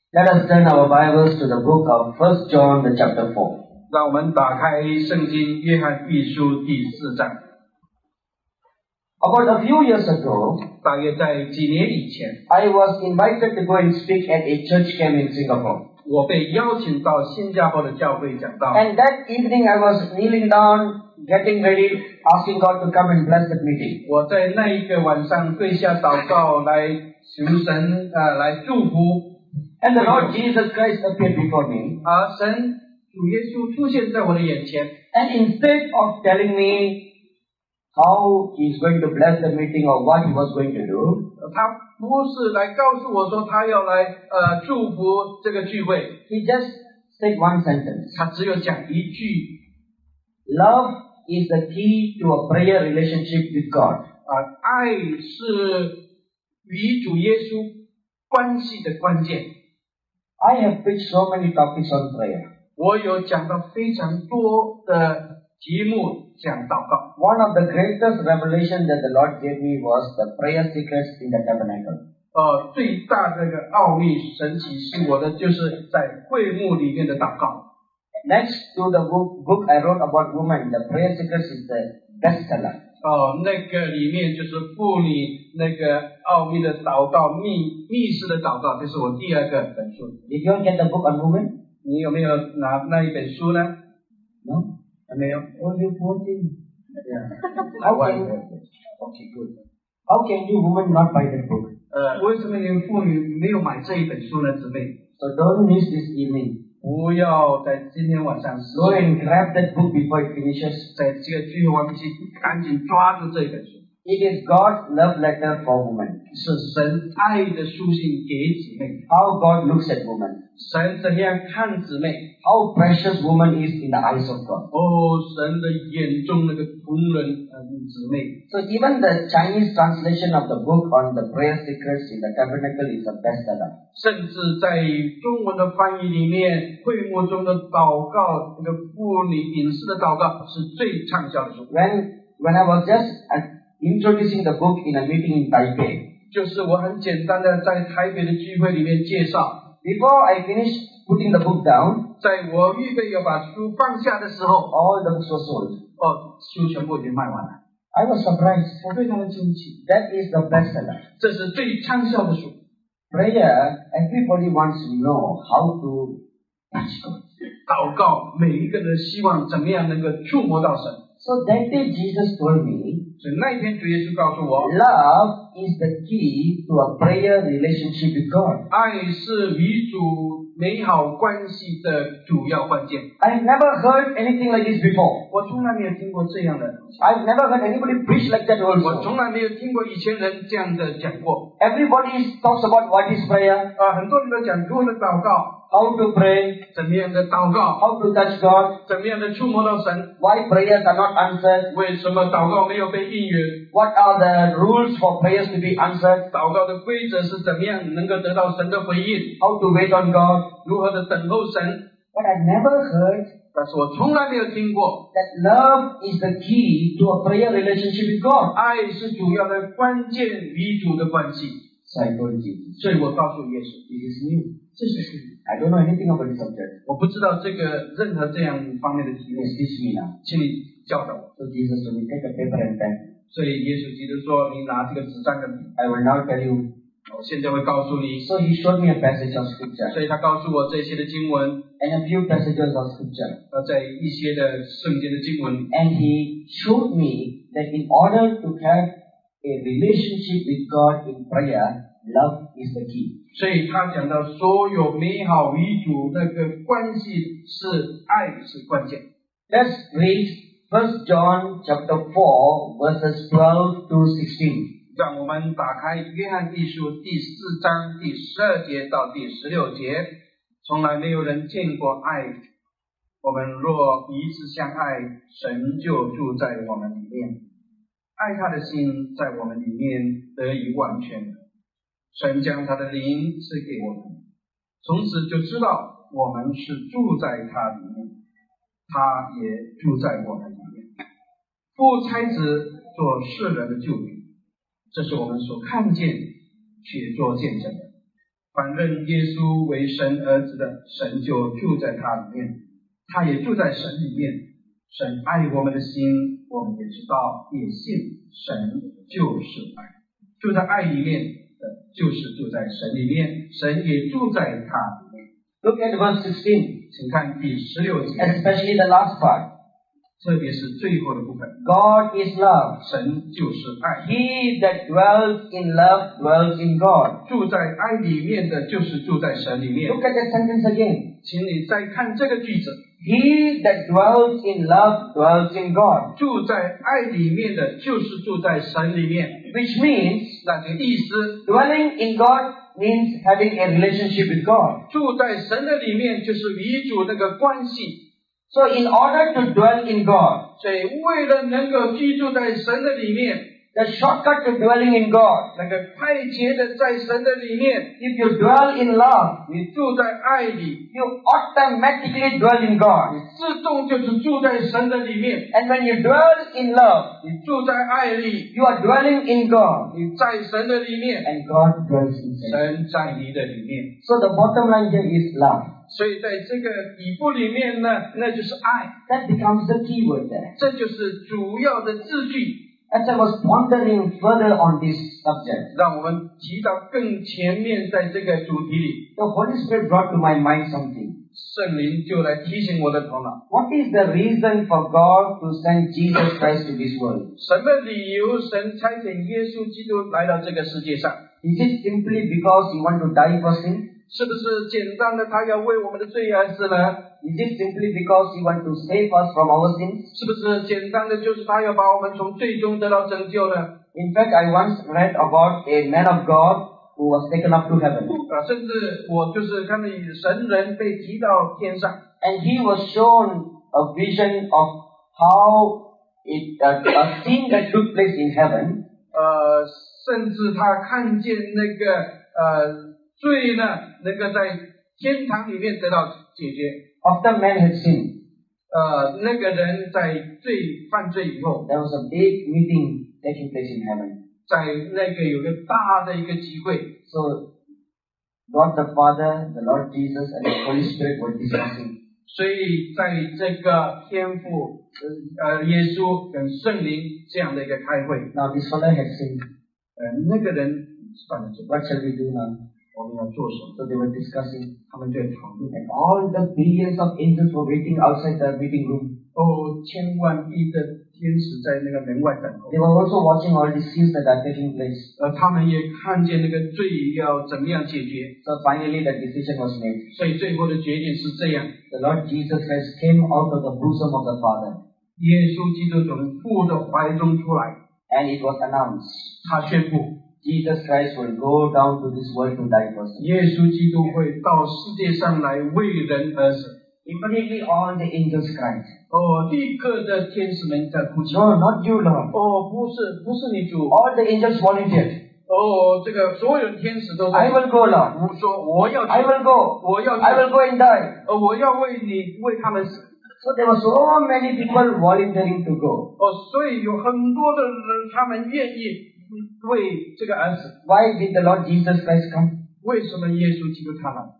Let us turn our Bibles to the book of 1 John, the chapter 4. 让我们打开圣经约翰一书第4章。 About a few years ago, 大约在几年以前， I was invited to go and speak at a church camp in Singapore. 我被邀请到新加坡的教会讲道。 And that evening I was kneeling down, getting ready, asking God to come and bless the meeting. 我在那一个晚上跪下祷告，来求神来祝福。 And the Lord Jesus Christ appeared before me. 而神主耶稣出现在我的眼前， And instead of telling me how He is going to bless the meeting or what He was going to do, 他不是来告诉我说他要来祝福这个聚会， He just said one sentence. 他只有讲一句 Love is the key to a prayer relationship with God. 爱是与主耶稣关系的关键。 I have preached so many topics on prayer. 我有讲到非常多的题目讲祷告。 One of the greatest revelations that the Lord gave me was the prayer secrets in the tabernacle. 最大的一个奥秘神启示我的，就是在会幕里面的祷告。 Next to the book I wrote about women, the prayer secrets is the bestseller. 那个里面就是妇女那个奥秘的祷告，密室的祷告，这是我第2个本书。 Did you all get the book on women? 你有没有拿那一本书呢？ No? 还没有。 Oh, you poor thing. How can Okay, good. How can you women not buy that book? 为什么你们妇女没有买这一本书呢，姊妹？ So don't miss this evening. 不要在今天晚上 Go and grab that book before it finishes. 在这个聚会完毕，赶紧抓住这本书。 It is God's love letter for women. 是神爱的书信给姊妹。 How God looks at women. 神怎样看姊妹？ How precious woman is in the eyes of God. 神的眼中那个同人姊妹。 So even the Chinese translation of the book on the prayer secrets in the tabernacle is a bestseller. 甚至在中文的翻译里面，会幕中的祷告，这个妇女隐私的祷告是最畅销的书。 When I was just introducing the book in a meeting in Taipei, 就是我很简单的在台北的聚会里面介绍。 before I finished putting the book down, 在我预备要把书放下的时候， all the books were sold. 书全部已经卖完了。 I was surprised. 我非常的惊奇， That is the bestseller. 这是最畅销的书。 Prayer, everybody wants to know how to touch God. 祷告，每一个人希望怎么样能够触摸到神。 So that day Jesus told me, 所以那一天主耶稣告诉我， love is the key to a prayer relationship with God. 爱是与主美好关系的主要关键。 I've never heard anything like this before. 我从来没有听过这样的东西， I've never heard anybody preach like that 我 also. 从来没有听过以前人这样的讲过。 Everybody talks about what is prayer, 很多人都讲如何的祷告， how to pray, 怎么样的祷告， how to touch God, 怎么样的触摸到神， why prayers are not answered, 为什么祷告没有被应允， what are the rules for prayers to be answered, 祷告的规则是怎么样能够得到神的回应， how to wait on God. 如何的等候神。 But I've never heard 但是我从来没有听过， that love is the key to a prayer relationship with God. 爱是主要的关键与主的关系。 So I told Jesus, 所以我告诉耶稣， this is new. 这是属于 I don't know anything about this subject. 我不知道这个任何这样方面的题目， Please teach me now. 请你教导我。 So Jesus told me, take a paper and pen. 所以耶稣基督说：“你拿这个纸张跟笔， I will now tell you. 我现在会告诉你。” So he showed me a passage of scripture 所以他告诉我这些的经文， and a few passages of scripture. 在一些的圣经的经文， And he showed me that in order to have a relationship with God in prayer, love is the key. 所以他讲到所有美好与主那个关系是爱是关键。 Let's read 1 John chapter 4 verses 12 to 16. 让我们打开约翰一书第4章第12节到第16节。从来没有人见过爱，我们若彼此相爱，神就住在我们里面，爱他的心在我们里面得以完全。神将他的灵赐给我们，从此就知道我们是住在他里面，他也住在我们里面。父差子做世人的救主，这是我们所看见且做见证的。 凡认耶稣为神儿子的，神就住在他里面，他也住在神里面。神爱我们的心，我们也知道，也信神就是爱。住在爱里面的，就是住在神里面，神也住在他里面。 Look at verse 16, 请看第16节， especially the last part. 特别是最后的部分。 God is love. 神就是爱， He that dwells in love dwells in God. 住在爱里面的，就是住在神里面。 Look at that sentence again. 请你再看这个句子， He that dwells in love dwells in God. 住在爱里面的，就是住在神里面。 Which means, 那这个意思， dwelling in God means having a relationship with God. 住在神的里面，就是与主那个关系。 So in order to dwell in God, 所以为了能够居住在神的里面， the shortcut to dwelling in God, 那个快捷的在神的里面， if you dwell in love, 你住在爱里， you automatically dwell in God. 自动就是住在神的里面。 And when you dwell in love, 你住在爱里， you are dwelling in God. 你在神的里面， And God dwells inside. 神在你的里面。 So the bottom line here is love. 所以在这个底部里面呢，那就是爱， That becomes the key word there. 这就是主要的字句。 As I was pondering further on this subject, 让我们提到更前面，在这个主题里， the Holy Spirit brought to my mind something. 圣灵就来提醒我的头脑， What is the reason for God to send Jesus Christ to this world? 什么理由神差遣耶稣基督来到这个世界上？ Is it simply because He wants to die for sin? 是不是简单的他要为我们的罪而死呢？ Is it simply because He wants to save us from our sins? 是不是简单的就是他要把我们从罪中得到拯救呢？ In fact, I once read about a man of God who was taken up to heaven. 甚至我就是看到神人被提到天上， And he was shown a vision of how a scene that took place in heaven, 甚至他看见那个罪呢，能够在天堂里面得到解决。 after man had sinned. 那个人在犯罪以后， There was a big meeting taking place in heaven. 在那个有个大的一个集会， So God the Father, the Lord Jesus, and the Holy Spirit were discussing. 所以在这个天父、耶稣跟圣灵这样的一个开会， Now this fellow had sinned. 那个人犯了罪， What shall we do now? 我们要做什么？ So they were discussing. 他们在讨论。 And all the billions of angels were waiting outside the meeting room. 千万亿的天使在那个门外等候。 They were also watching all the scenes that are taking place. 他们也看见那个罪要怎么样解决， So finally the decision was made. 所以最后的决定是这样： The Lord Jesus Christ came out of the bosom of the Father. 耶稣基督从父的怀中出来， And it was announced, 他宣布 Jesus Christ will go down to this world to die for sin. 耶稣基督会到世界上来为人而死。 Immediately all the angels cried, 立刻的天使们在哭泣。 No, not you, Lord. 不是你主。 All the angels volunteered. 这个所有的天使都在 I will go, Lord. 说我要去， I will go. 我要去， I will go and die. 我要为他们死。 So there were so many people volunteering to go. 所以有很多的人，他们愿意为这个而死。 Why did the Lord Jesus Christ come? 为什么耶稣基督他来？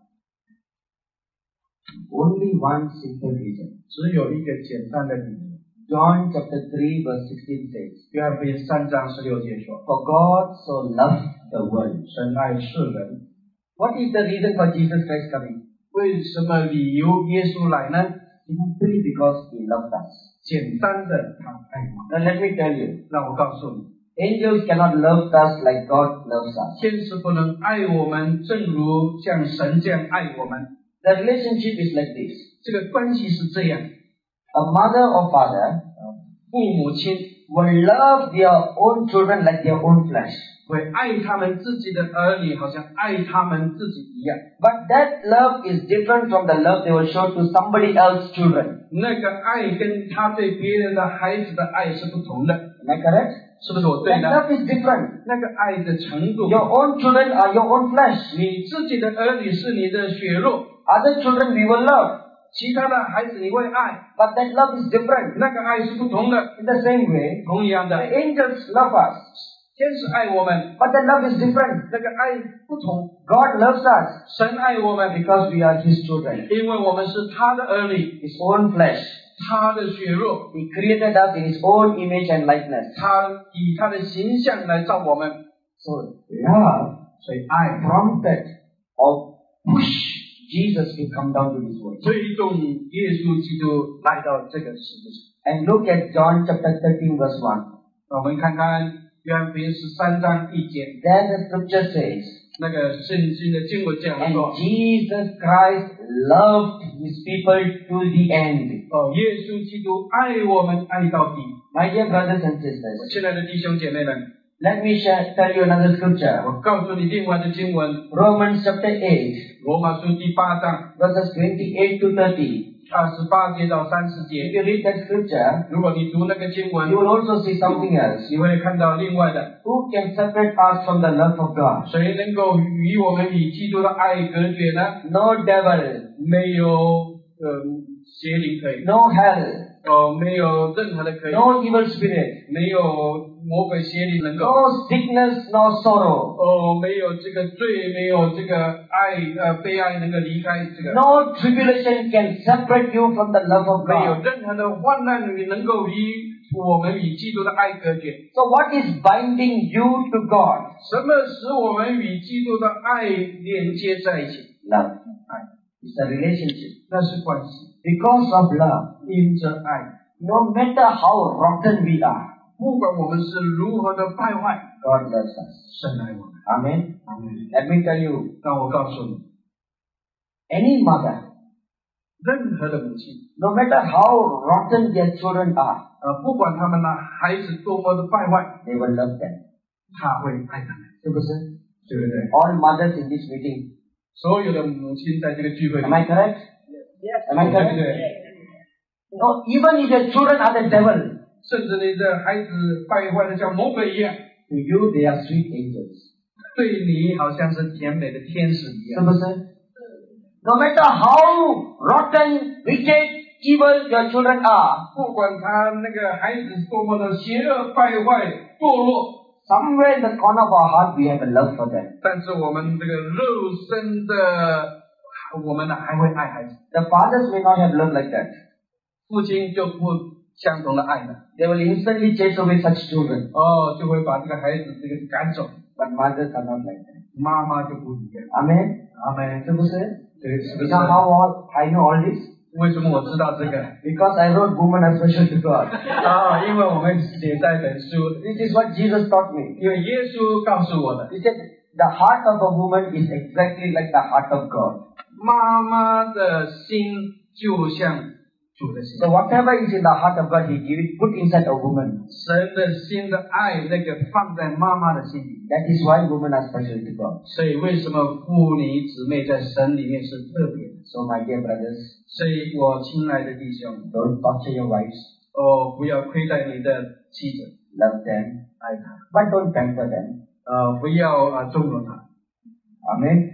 Only one simple reason. 只有一个简单的理由。 John chapter 3 verse 16 says, 约翰福音3章16节说 For God so loved the world. 神爱世人。 What is the reason for Jesus Christ coming? 为什么理由耶稣来呢？ Simply because He loved us. 简单的他爱我。 Now let me tell you, 让我告诉你， angels cannot love us like God loves us. 天使不能爱我们，正如像神这样爱我们。 The relationship is like this. 这个关系是这样， A mother or father 父母亲 will love their own children like their own flesh. 会爱他们自己的儿女，好像爱他们自己一样。 But that love is different from the love they will show to somebody else's children. 那个爱跟他对别人的孩子的爱是不同的， Am I correct? 是不是我对 That 呢？ love is different. 那个爱的程度， Your own children are your own flesh. 你自己的儿女是你的血肉， Other children we will love. 其他的孩子你会爱， But that love is different. 那个爱是不同的。 In the same way, 同样 the 的， angels love us. 先是爱我们， But the love is different. 那个爱不同。 God loves us 神爱我们， because we are His children, 因为我们是他的儿女， His own flesh. 他的血肉， He created us in His own image and likeness. 他以他的形象来造我们。 So love 所以爱 prompted or pushed Jesus to come down to this world. 推动耶稣基督来到这个世界上。 And look at John chapter 13 verse 1. 我们看看约翰福音13章1节， There the scripture says, 那个圣经的经文这样 and 说： Jesus Christ loved His people to the end. 耶稣基督爱我们爱到底。 My dear brothers and sisters, 亲爱的弟兄姐妹们， let me tell you another scripture. 我告诉你另外的经文， Romans chapter 8, 罗马书第8章 verses 28 to 30. 28节到30 If 节。 you read that scripture, 如果你读那个经文 you，will also see something else. 你会看到另外的， Who can separate us from the love of God? 谁能够与我们与基督的爱隔绝呢？ No devil, 没有邪灵可以， no hell, 没有任何的可以， no evil spirit, 没有魔鬼邪灵能够， no sickness, no sorrow, 没有这个罪，没有这个悲哀能够离开这个， no tribulation can separate you from the love of 没有 God. 任何的患难能够与我们与基督的爱隔绝。 So what is binding you to God? 什么使我们与基督的爱连接在一起？ Love. It's a relationship. 那是关系， Because of love, 因着爱， no matter how rotten we are, 不管我们是如何的败坏， God loves us. 神爱我们。 Amen. 阿门。 Let me tell you, 让我告诉你， any mother, 任何的母亲， no matter how rotten their children are, 不管他们的孩子多么的败坏， they will love them. 他会爱他们， 是不是？ 对不对？ All mothers in this meeting. 所有的母亲在这个聚会里 Am I correct? Am I 对不 correct? 对？ No, even if your children are the devil, 甚至你的孩子败坏的像魔鬼一样， to you they are sweet angels. 对你好像是甜美的天使一样。 是不是？ No matter how rotten, wicked, evil your children are, 不管他那个孩子多么的邪恶、败坏、堕落， somewhere in the corner of our heart we have a love for them. 但是我们这个肉身的，我们呢还会爱孩子。 The fathers may not have love like that. 父亲就不相同的爱了， They will instantly chase away such children. 就会把这个孩子这个赶走。 But mothers are not like that. 妈妈就不一样。 Amen? 阿门。 是不是？ 这个是不 You 是 know？ how I know all this? 为什么我知道这个？ Because I wrote Woman as Special to God. 因为我们写在本书， This is what Jesus taught me. 因为耶稣告诉我的， He said, the heart of a woman is exactly like the heart of God. 妈妈的心就像主的心。 So whatever is in the heart of God, He give it, put inside a woman. 神的心的爱，那个放在妈妈的心里。 That is why women are special to God. 所以为什么妇女姊妹在神里面是特别的？ So my dear brothers, 所以我亲爱的弟兄， don't torture your wives. 不要亏待你的妻子， Love them. 爱她， But don't pamper them. 不要纵容她。 Amen.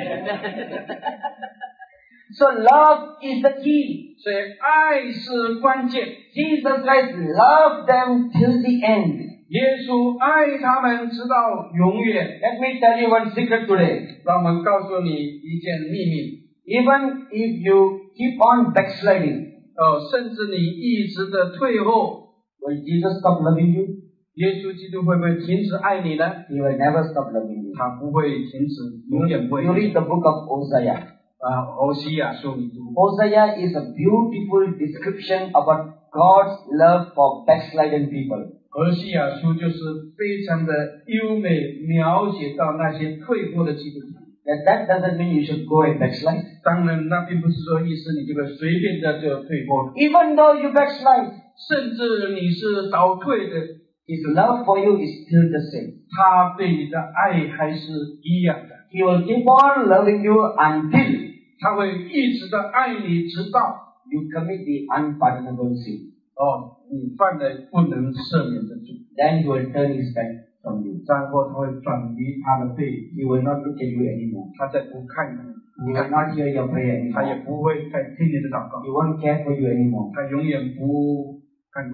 So love is the key. 所以爱是关键。 Jesus Christ loved them till the end. 耶稣爱他们直到永远。 Let me tell you one secret today. 让我们告诉你一件秘密。 Even if you keep on backsliding, 甚至你一直的退后， will Jesus stop loving you? 耶稣基督会不会停止爱你呢？ He will never stop loving you. 他不会停止，永远不会 You 停 read 止。 the book of Hosea. 欧西雅书你读， Hosea is a beautiful description about God's love for backslidden people. 俄西雅书就是非常的优美，描写到那些退后的基督徒。 That doesn't mean you should go and backslide. 当然，那并不是说意思你这个随便的就退后， Even though you backslide, 甚至你是早退的， His love for you is still the same. 他对你的爱还是一样的， He will keep on loving you until 他会一直的爱你，直到 you commit the unpardonable sin. 你犯了不能赦免的罪， Then He will turn His back from you. 然后他会转移他的背， He will not look at you anymore. 他再不看你， He will not hear your prayer 他也 anymore. 不会再听你的祷告， He won't care for you anymore. 他永远不看顾你。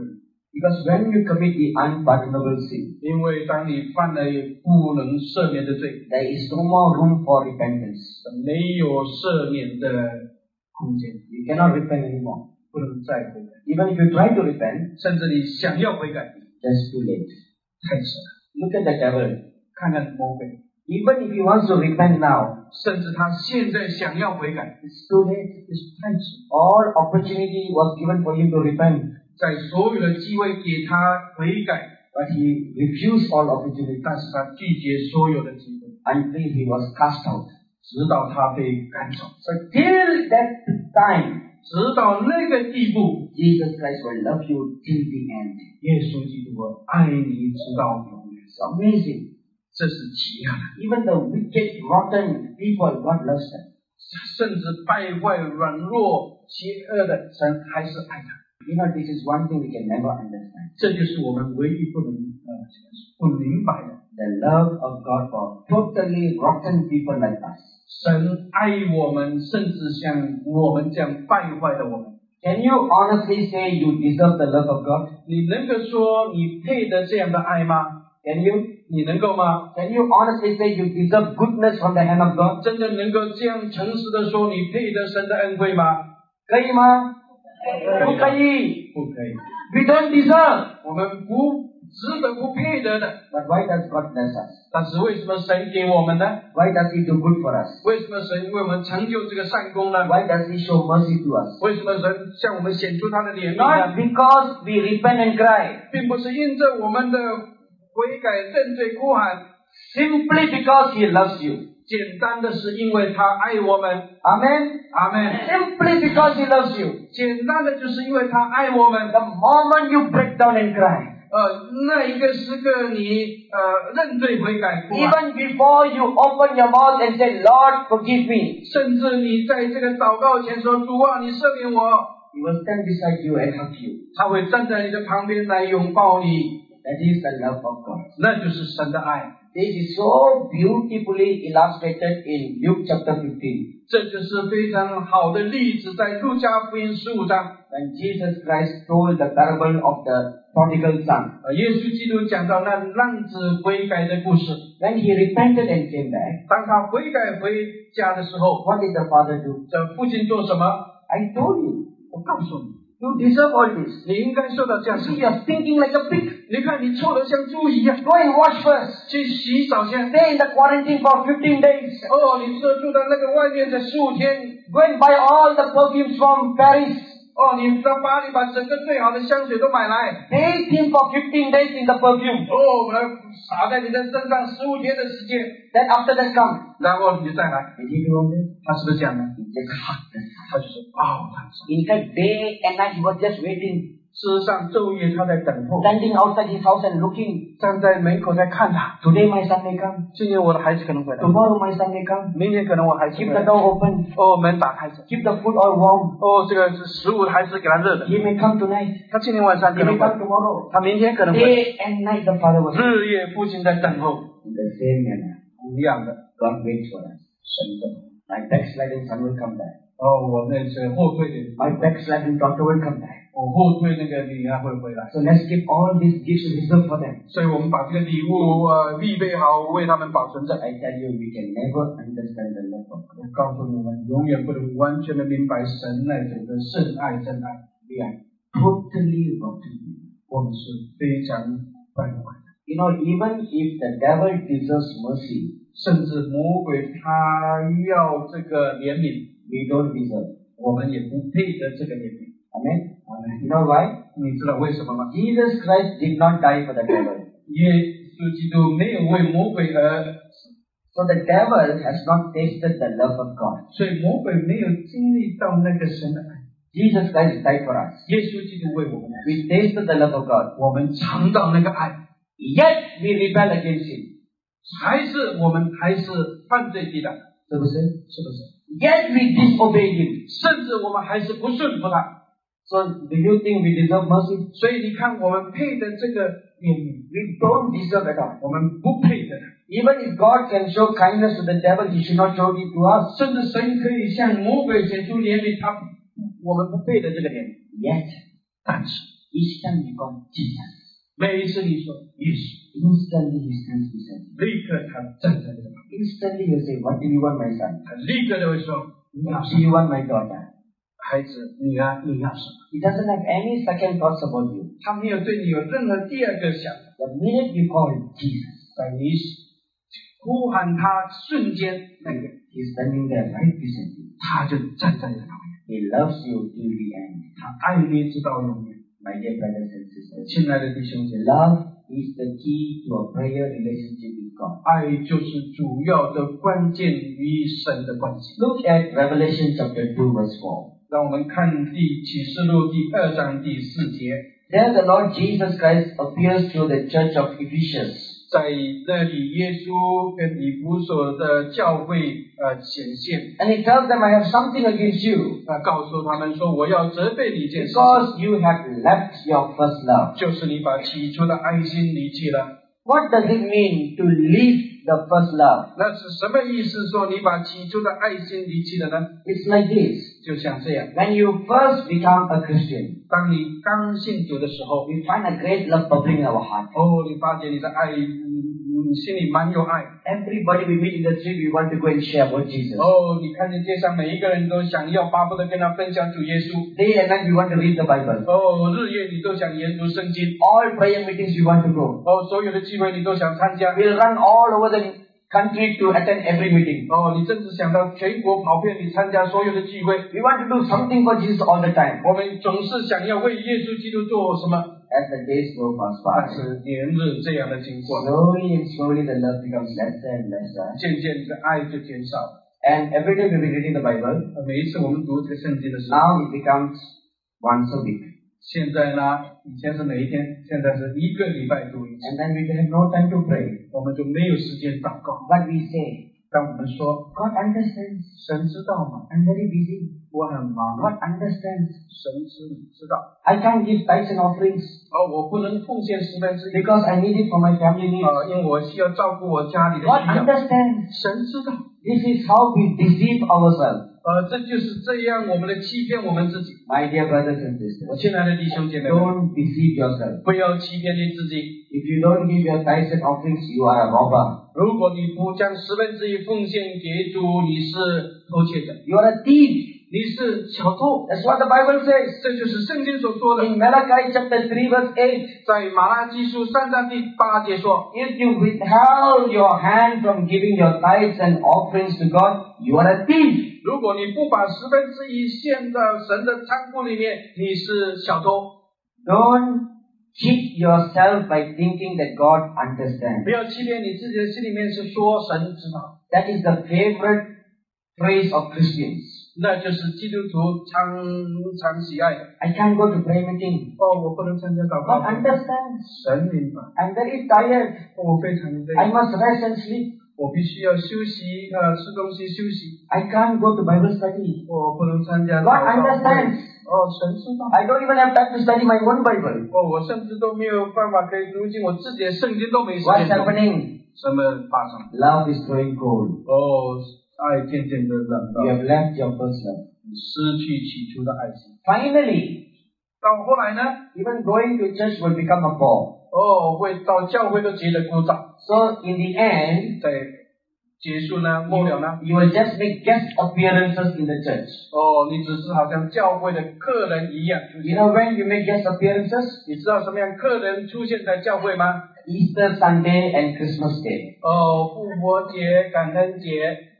Because when you commit the unpardonable sin, 因为当你犯了不能赦免的罪， there is no more room for repentance. 没有赦免的空间， You cannot repent anymore. 不能再悔改， Even if you try to repent, 甚至你想要悔改， just too late. 太迟了。 Look at the devil. 看看魔鬼， Even if he wants to repent now, 甚至他现在想要悔改， it's too late. 太迟。 All opportunity was given for him to repent, 在所有的机会给他悔改， but he refused all opportunity 但是他拒绝所有的机会， until he was cast out. 直到他被赶走。 So till that time, 直到那个地步， Jesus Christ will love you till the end. 耶稣基督我爱你直到永远。 It's amazing. 这是奇妙的， Even the wicked, rotten people, God loves them. 甚至败坏、软弱、邪恶的神还是爱他。 You know, this is one thing we can never understand. 这就是我们唯一不明白的。 The love of God for totally rotten people like us. 神爱我们，甚至像我们这样败坏的我们。 Can you honestly say you deserve the love of God? 你能够说你配得这样的爱吗？ Can you? 你能够吗？ Can you honestly say you deserve goodness from the hand of God? 真的能够这样诚实的说你配得神的恩惠吗？ 可以吗？不可以。 不可以。 We don't deserve. 我们不值得、不配得的。 But why does God bless us? 但是为什么神给我们呢？ Why does He do good for us? 为什么神为我们成就这个善功呢？ Why does He show mercy to us? 为什么神向我们显出他的怜悯 Not 呢？ because we repent and cry. 并不是因着我们的悔改、认罪、哭喊， Simply because He loves you. 简单的是因为他爱我们。 Amen? 阿门。 Simply because He loves you. 简单的就是因为他爱我们。 The moment you break down and cry, 那一个时刻你认罪悔改哭喊， even before you open your mouth and say, Lord, forgive me, 甚至你在这个祷告前说主啊，你赦免我， He will stand beside you and hug you. 他会站在你的旁边来拥抱你。 That is the love of God. 那就是神的爱。 This is so beautifully illustrated in Luke chapter 15. 这就是非常好的例子，在路加福音15章， When Jesus Christ told the parable of the prodigal son. 耶稣基督讲到那浪子悔改的故事。 When he repented and came back, 当他悔改回家的时候， what did the father do? 这父亲做什么？ I told you, 我告诉你， you deserve all this. 你应该受到这样 You 子 see,。you're stinking like a pig. 你看你臭得像猪一样， Go and wash first. 去洗澡先。 Stay in the quarantine for 15 days. 你住在那个外面的15天。 Go and buy all the perfumes from Paris. 你到巴黎把整个最好的香水都买来。 Bathe him for 15 days in the perfume. 我来洒在你的身上15天的时间。 Then after that come. 然后你再来。 Did he do all this? 他是不是这样的？ He just hugged us. 他就是抱他。 In fact, day and night he was just waiting, 事实上，昼夜他在等候， standing outside his house and looking. 站在门口在看他。 Today my son may come. 今年我的孩子可能回来， Tomorrow my son may come. 明天可能我孩子回 Keep 来 the。door open. 门打开着。 Keep the food all warm. 这个食物还是给他热的。 He may come tonight. 他今天晚上 He 可能 may 回来 come，tomorrow. 他明天可能回来。 Day and night the father was 日夜父亲在等候， in the same manner. 同样的， God waits for us. 神等。 My backsliding son will come back. 我那是后退的， My backsliding daughter will come back. 我后退那个女儿会回来。 So let's keep all these gifts reserved for them. 所以我们把这个礼物预备好，为他们保存着。 I tell you, we can never understand the love of God. 我告诉你们，永远不能完全的明白神那种的甚爱真爱。 We are totally rotten. 我们是非常败坏的。 You know, even if the devil deserves mercy, 甚至魔鬼他要这个怜悯， we don't deserve. 我们也不配得这个怜悯。 Amen? You know why? 你知道为什么吗？ Jesus Christ did not die for the devil. 耶稣基督没有为魔鬼而死， So the devil has not tasted the love of God. 所以魔鬼没有经历到那个神的爱。 Jesus Christ died for us. 耶稣基督为我们来， We tasted the love of God. 我们尝到那个爱， Yet we rebel against Him. 我们还是犯罪抵挡， 是不是？ 是不是？ Yet we disobey Him. 甚至我们还是不顺服他。 So do you think we deserve mercy? 所以你看，我们配的这个怜悯， We don't deserve at all. 我们不配的。 Even if God can show kindness to the devil, He should not show it to us. 甚至神可以向魔鬼显出怜悯，我们不配的这个怜悯。 Yet, 但是 Each time you call Jesus, 每一次你说耶稣， instantly he stands beside you. 立刻他站在你的旁边， Instantly he'll say, what do you want, my son? 他立刻就会说你要 What 什 do 么， you want, my daughter? 孩子，女儿你要什么？ He doesn't have any second thoughts about you. 他没有对你有任何第二个想法， The minute you call Jesus, 在你呼喊他瞬间，那个 he's standing there right beside you. 他就站在你的旁边， He loves you till the end. 他爱你直到永远。 My dear brothers and sisters, 亲爱的弟兄姐妹， love is the key to a prayer relationship with God. 爱就是主要的关键与神的关系。 Look at Revelation chapter 2 verse 4. 让我们看启示录第2章第4节， There the Lord Jesus Christ appears to the church of Ephesus. 在那里耶稣跟以弗所的教会显现， And he tells them, I have something against you, 他告诉他们说，我要责备你一件事情， because you have left your first love. 就是你把起初的爱心离弃了。 What does it mean to leave the first love? 那是什么意思？说你把起初的爱心离弃了呢？ It's like this. 就像这样， When you first become a Christian, 当你刚信主的时候， we find a great love bubbling in our heart. 你发觉你的爱，你心里蛮有爱。 Everybody we meet in the street, we want to go and share about Jesus. 你看见街上每一个人都想要巴不得跟他分享主耶稣。 Day and night we want to read the Bible. 日夜你都想研读圣经。 All prayer meetings we want to go. 所有的聚会你都想参加。 We'll run all over the country to attend every meeting. 你甚至想到全国跑遍，你参加所有的聚会。 We want to do something for Jesus all the time. 我们总是想要为耶稣基督做什么？ As the days go past 但 by, 是年日这样的经过， slowly and slowly the love becomes lesser and lesser. 渐渐的爱就减少。 And every day we'll be reading the Bible. 每一次我们读这个圣经的时候， Now it becomes once a week. 现在呢，以前是每一天，现在是一个礼拜读一次， And then we have no time to pray. 我们就没有时间祷告。 But we say, 当我们说 God understands. 神知道吗？ I'm very busy. 我很忙， God understands. 神知道。 I can't give tithes and offerings 我不能奉献1/10， because I need it for my family needs. 因为我需要照顾我家里的 God 需要。 understands. 神知道。 This is how we deceive ourselves. 这就是这样，我们的欺骗我们自己。 My dear brothers and 我 sisters, 亲爱的弟兄姐妹们， don't deceive yourself. 不要欺骗你自己。 If you don't give your tithes and offerings, you are a robber. 如果你不将1/10奉献给主，你是偷窃者， You are a thief. 你是小偷。 That's what the Bible says. 这就是圣经所说的。 In Malachi chapter 3 verse 8, 在马拉基书3章第8节说， if you withheld your hand from giving your tithes and offerings to God, you are a thief. 如果你不把1/10献到神的仓库里面，你是小偷。 Don't cheat yourself by thinking that God understands. 不要欺骗你自己的心里面是说神知道， That is the favorite phrase of Christians. 那就是基督徒常喜爱的。 I can't go to prayer meeting. 我不能参加祷 God 告。 understands. 神明白， I'm very tired. 我非常累， I must rest and sleep. 我必须要休息，吃东西休息。 I can't go to Bible study. 我不能参加 God 祷告会。 understands. 神知道。 I don't even have time to study my own Bible. 我甚至都没有办法可以读经，我自己的圣经都没时 What's 间读。 happening? 什么发生？ Love is growing cold. 爱渐渐的冷 You 了， have left your first love. 失去起初的爱心。 Finally, 到后来呢？ even going to church will become a bore. 会到教会都觉得枯燥。 So in the end, 在结束呢，末了呢？ you will just make guest appearances in the church. 你只是好像教会的客人一样。 You know when you make guest appearances? 你知道什么样客人出现在教会吗？ Easter Sunday and Christmas Day. 复活节、感恩节，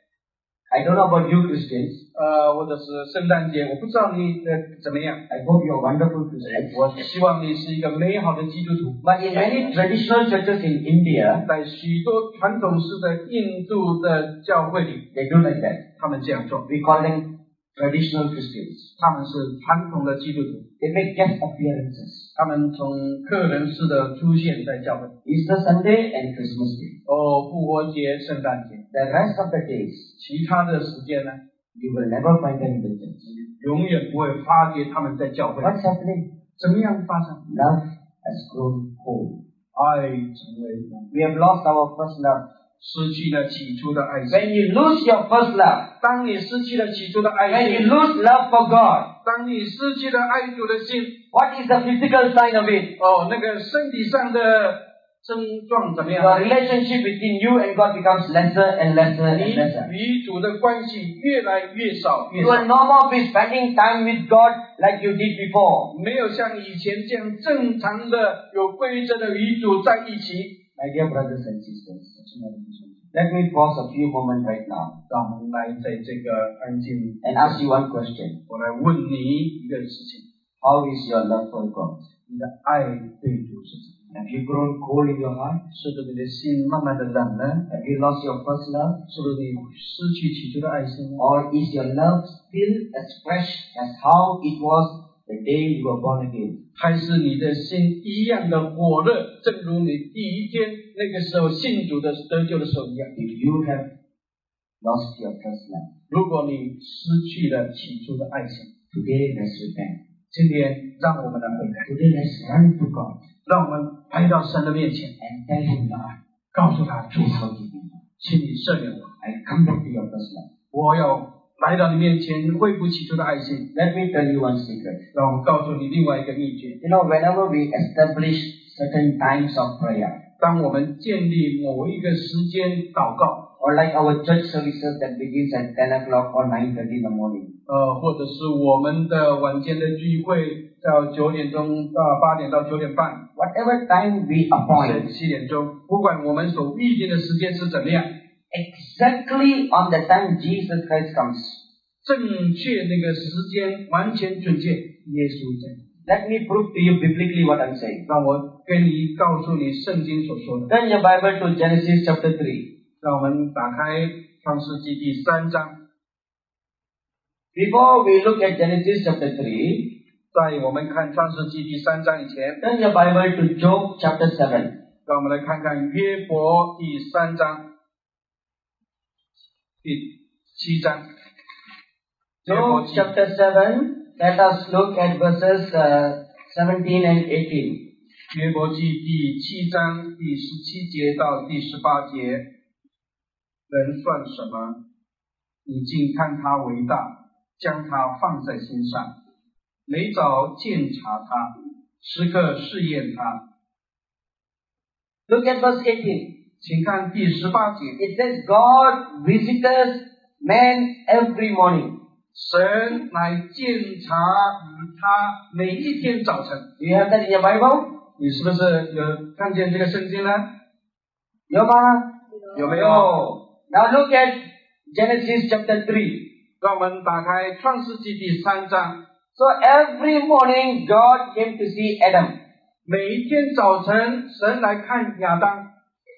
I don't know about you Christians. 或者是圣诞节，我不知道你怎么样。 I hope you are wonderful Christians. 我希望你是一个美好的基督徒。 But in many traditional churches in India, 在许多传统式的印度的教会里， they do like that. 他们这样做， We call them traditional Christians. 他们是传统的基督徒， They make guest appearances. 他们从客人式的出现在教会。 Easter Sunday and Christmas Day. 复活节、圣诞节， The rest of the days, 其他的时间呢， you will never find them in the church. 永远不会发觉他们在教会。 What's happening? 怎么样发生？ Love has grown cold. 爱成为冷， We have lost our first love. 失去了起初的爱心。 When you lose your first love, 当你失去了起初的爱 when you 心， lose love for God, 当你失去了爱主的心， what is the physical sign of it? 那个身体上的症状怎么样？ Your relationship between you and God becomes lesser and lesser 你 and lesser. 与主的关系越来越少越 You will 少， no more be spending time with God like you did before. 没有像以前这样正常的有规则的与主在一起。 My dear brothers and sisters, let me pause a few moments right now 让我们来在这个安静， and ask you one question. 我来问你一个事情： How is your love for God? 你的爱对主是怎么样？ Have you grown cold in your heart? 是不是你的心慢慢的冷呢？ Have you lost your first love? 是不是你失去起初的爱心呢？ Or is your love still as fresh as how it was the day you were born again? 还是你的心一样的火热，正如你第一天那个时候信主的得救的时候一样？ If you have lost your first love, 如果你失去了起初的爱心， today let's repent. 今天让我们来悔改， Today let's run to God 让我们来到神的面前， and tell Him, Lord, 告诉他主， please forgive me. 请你赦免我， I come back to your first love. 我要来到你面前恢复起初的爱心。 Let me tell you one secret. 让我告诉你另外一个秘诀： You know, whenever we establish certain times of prayer, 当我们建立某一个时间祷告， or like our church services that begins at 10 o'clock or 9:30 in the morning, 或者是我们的晚间的聚会，到9点钟到8点到9点半， whatever time we appoint, 7点钟，不管我们所预定的时间是怎么样， exactly on the time Jesus Christ comes. 正确那个时间完全准确，耶稣在。 Let me prove to you biblically what I'm saying. 让我跟你告诉你圣经所说的。 Turn your Bible to Genesis chapter 3. 让我们打开创世纪第3章。 Before we look at Genesis chapter 3, 在我们看创世纪第3章以前， turn your Bible to Job chapter 7. 让我们来看看约伯第3章第7章。约伯 Job 记 chapter 7, let us look at verses 17 and 18. 约伯记第7章第17节到第18节，人算什么？你竟看他为大，将他放在心上，每早鉴察他，时刻试验他。 Look at verse 18. 请看第18节， It says, God visiteth man every morning. 神来鉴察他每一天早晨。 Do you have that in your Bible? 你是不是有看见这个圣经呢？ 有吗？ 有没有？ Now look at Genesis chapter 3. 让我们打开创世纪第3章。 So every morning God came to see Adam. 每一天早晨，神来看亚当。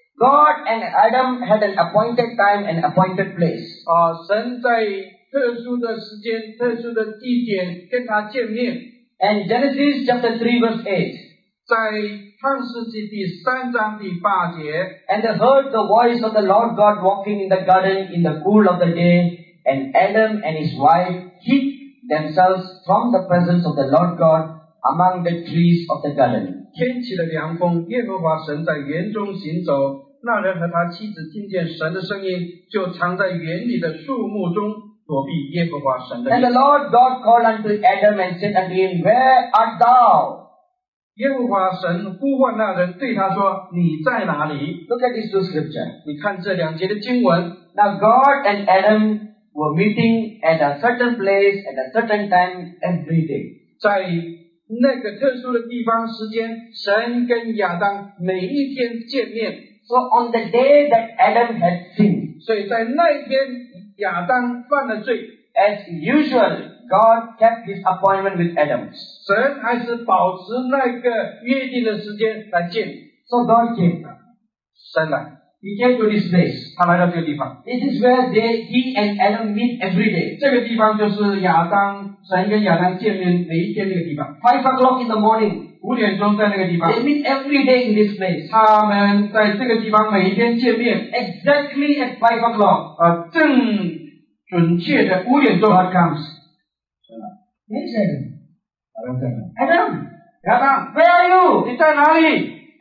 God and Adam had an appointed time and appointed place. 神在特殊的时间、特殊的地点跟他见面。 And Genesis chapter 3 verse 8. 在创世纪第3章第8节， And they heard the voice of the Lord God walking in the garden in the cool of the day, and Adam and his wife hid themselves from the presence of the Lord God among the trees of the garden. 天起了凉风，耶和华神在园中行走。那人和他妻子听见神的声音，就藏在园里的树木中，躲避耶和华神的 And the 面。 Lord God called unto Adam and said unto him, Where art thou? 耶和华神呼唤那人，对他说：“你在哪里 Look at these two scriptures.？” 你看这2节的经文。 Now God and Adam were meeting at a certain place at a certain time every day. 在那个特殊的地方时间，神跟亚当每一天见面。 So on the day that Adam had sinned, 所以在那一天，亚当犯了罪， as usual, God kept his appointment with Adam. 神还是保持那个约定的时间来见 So God came. 神来， He came to this place. 他来到这个地方。 This is where he and Adam meet every day. 这个地方就是神跟亚当见面每一天那个地方。 5 o'clock in the morning. 5点钟在那个地方， They meet every day in this place. 他们在这个地方每一天见面。 Exactly at 5 o'clock. 正准确的5点钟 God comes. 神来， Yes, Adam. 亚当在哪？ Adam, 亚当， where are you? 你在哪里？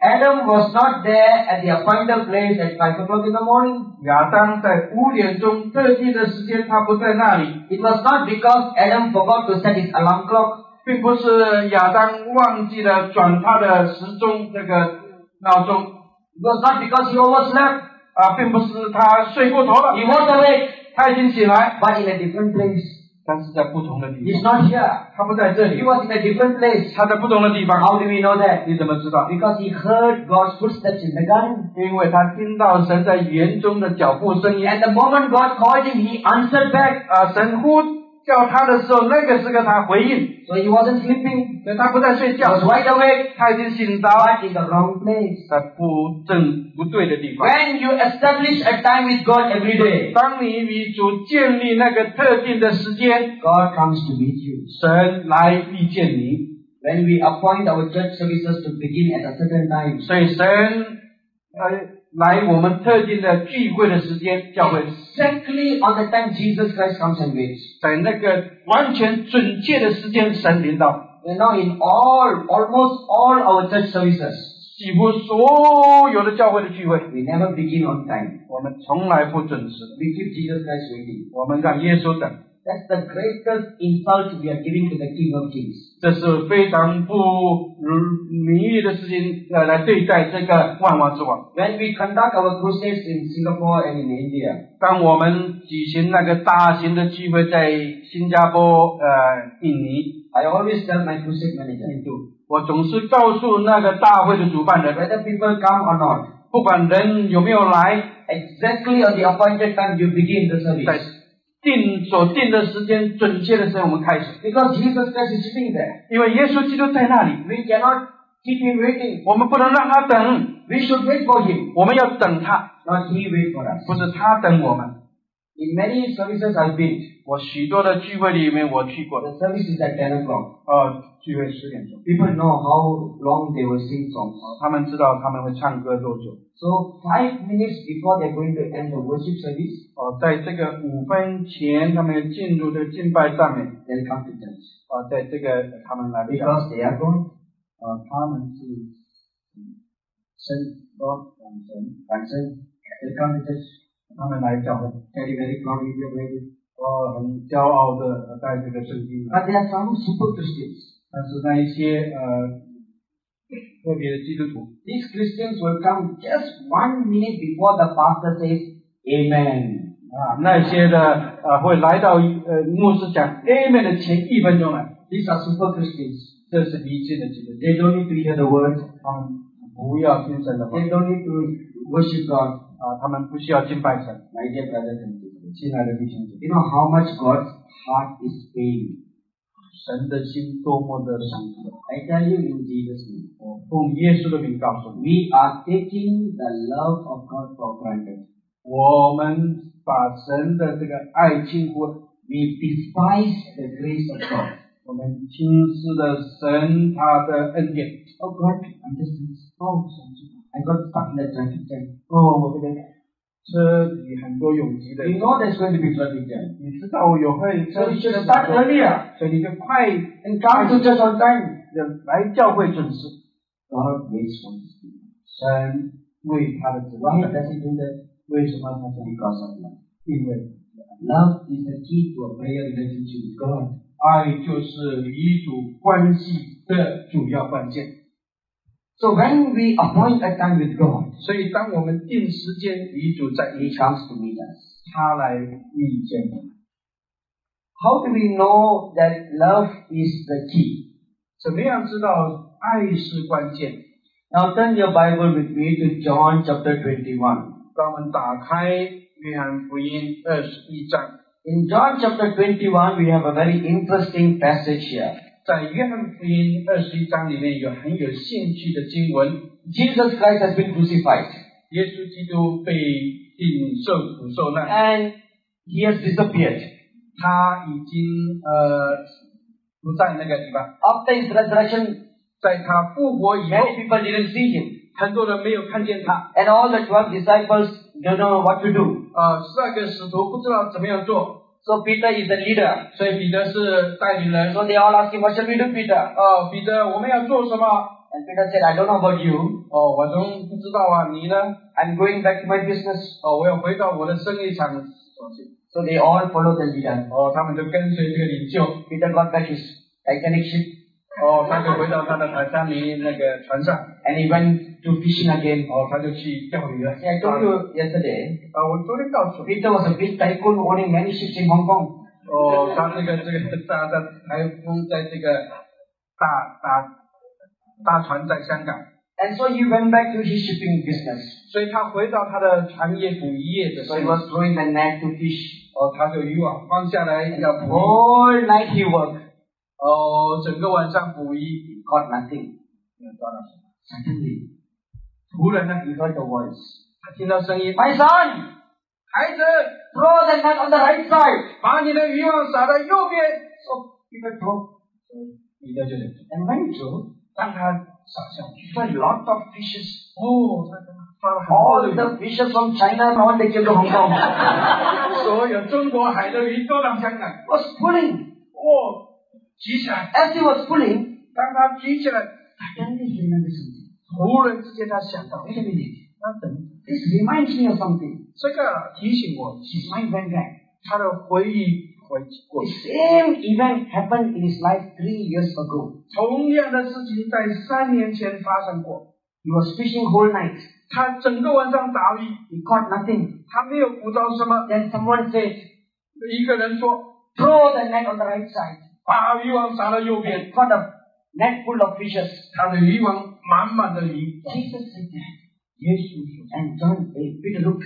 Adam was not there at the appointed place at 5 o'clock in the morning. 亚当在5点钟特定的时间，他不在那里， It was not because Adam forgot to set his alarm clock. 并不是亚当忘记了转他的时钟这个闹钟， It was not because he overslept. 并不是他睡过头了， He was awake, 他已经起来， but in a different place. 但是在不同的地 He's 方， not here. 他不在这 He 里， was in a different place. 他在不同的地方。 How do we know that? 你怎么知道？ Because he heard God's footsteps in the garden. 因为他听到神在园中的脚步声音， And the moment God called him, he answered back. 神呼叫他的时候，那个时刻他回应， So he wasn't sleeping. 所以他不在睡 He 觉， was wide awake, 他已经醒着， but in the wrong place. 在不对的地方。 When you establish a time with God every day, 当你与主建立那个特定的时间， God comes to meet you. 神来遇见你。 When we appoint our church services to begin at a certain time, 所以神来我们特定的聚会的时间，教会 exactly on the time Jesus Christ comes and waits. 在那个完全准确的时间，神领导。 You know, in almost all our church services, 几乎所有的教会的聚会， we never begin on time. 我们从来不准时， We keep Jesus Christ waiting. 我们让耶稣等， That's the greatest insult we are giving to the King of Kings. 这是非常不名誉的事情，来对待这个万王之王。 When we conduct our crusades in Singapore and in India, 当我们举行那个大型的聚会在新加坡、印尼、 I always tell my crusade manager, 印度，我总是告诉那个大会的主办人， whether people come or not, 不管人有没有来， exactly on the appointed time you begin the 在 service. 所定的时间、准确的时间，我们开始， Because Jesus Christ is sitting there. 因为耶稣基督在那里， We cannot keep him waiting. 我们不能让他等， We should wait for him, 我们要等他， not he wait for us. 不是他等我们。 In many services I've been, 我许多的聚会里面我去过的， the service is at 10 o'clock. 聚会10点钟， People know how long they will sing songs. 他们知道他们会唱歌多久。 So 5 minutes before they're going to end the worship service, 在这个5分前，他们进入这敬拜赞美。 they'll come to church. 在这个他们来的， Because they are going 他们是 sing God and sing. They'll come to church. 他们来教会， Very, very proudly we are ready. 很骄傲的带这个圣经。 But there are some super Christians. 但是那一些特别的基督徒， These Christians will come just 1 minute before the pastor says Amen. 那些的会来到牧师讲 Amen 的前1分钟来， These are super Christians. 这是迷信的基督徒， They don't need to hear the word. 他们不要听神的话， They don't need to worship God. 他们不需要敬拜神。 My dear brothers and sisters, 亲爱的弟兄姐妹， you know how much God's heart is pain. 神的心多么的伤痛。 I tell you in Jesus' name, 我奉耶稣的名告诉你， we are taking the love of God for granted. 我们把神的这个爱轻忽了， We despise the grace of God. 我们轻视了神他的恩典。 Oh God, I'm just I got stuck in the traffic jam. 我这个车里很多拥挤的， You know there's going to be traffic jam. 你知道有会 So you should start earlier 所以你就快 and come to church on time. 来教会准时。 God waits for his people. 神为他的子 Why 民， does he do that? 为什么他这样？ Because of love. 因为 Love is the key to a prayer relationship with God. 爱就是与主关系的主要关键。 So when we appoint a time with God, 所以当我们定时间与主在一 He 起， comes to meet us. 他来遇见我们。 How do we know that love is the key? 怎么样知道爱是关键？ Now turn your Bible with me to John chapter 21. 当我们打开约翰福音21章， In John chapter 21, we have a very interesting passage here. 在约翰福音21章里面有很有兴趣的经文。 Jesus Christ has been crucified 耶稣基督被定受苦受难， and He has disappeared. 他已经不在那个地方。 After His resurrection, 在他复活以后， many people didn't see Him. 很多人没有看见他。 And all the 12 disciples don't know what to do. 12个使徒不知道怎么样做， So Peter is the leader. 所以彼得是带领人。 So they all ask him, what shall we do, Peter? 彼得，我们要做什么？ And Peter said, I don't know about you. 我总不知道啊，你呢？ I'm going back to my business. 我要回到我的生意场所去。 So they all followed the leader. 他们就跟随这个领袖。 Peter got back his Titanic ship. 他就回到他的泰坦尼那个船上。 And he went to fishing again. 他就去钓鱼了。 See, I told you yesterday. 我昨天告诉你。 Peter was a big tycoon owning many ships in Hong Kong. 他这个大台风在这个大船在香港。 And so he went back to his shipping business. 所以他回到他的船业捕鱼业的。 So he was throwing the net to fish. 他就渔网放下来要捕鱼。 All night he worked. 整个晚上捕鱼。 He caught nothing. 没有抓到什么。 Suddenly, 突然呢， he heard the voice. 他听到声音。 My son, 孩子， throw the net on the right side. 把你的渔网撒在右边。 So Peter threw. 彼得就这样。 And when he threw, 当他撒下去， he found lot of fishes. 他抓了很多 All 的鱼。 the fishes from China, all they came to Hong Kong. 所有中国海的鱼都到香港。 Was pulling. 举起来。 As he was pulling, 当他举起来， suddenly he remembered something. 突然之间他想到， Wait a minute. 等， This reminds me of something. 这个提醒我， His mind went back. 他的回忆回过 The 去。 same event happened in his life 3 years ago. 同样的事情在3年前发生过。 He was fishing whole night. 他整个晚上打鱼， He caught nothing. 他没有捕到什么。 Then someone said, 一个人说， throw the net on the right side. 把渔网撒到右边， He caught a net full of fishes. 他的渔网满满的鱼。 Jesus said that. 耶稣说， And Peter looked.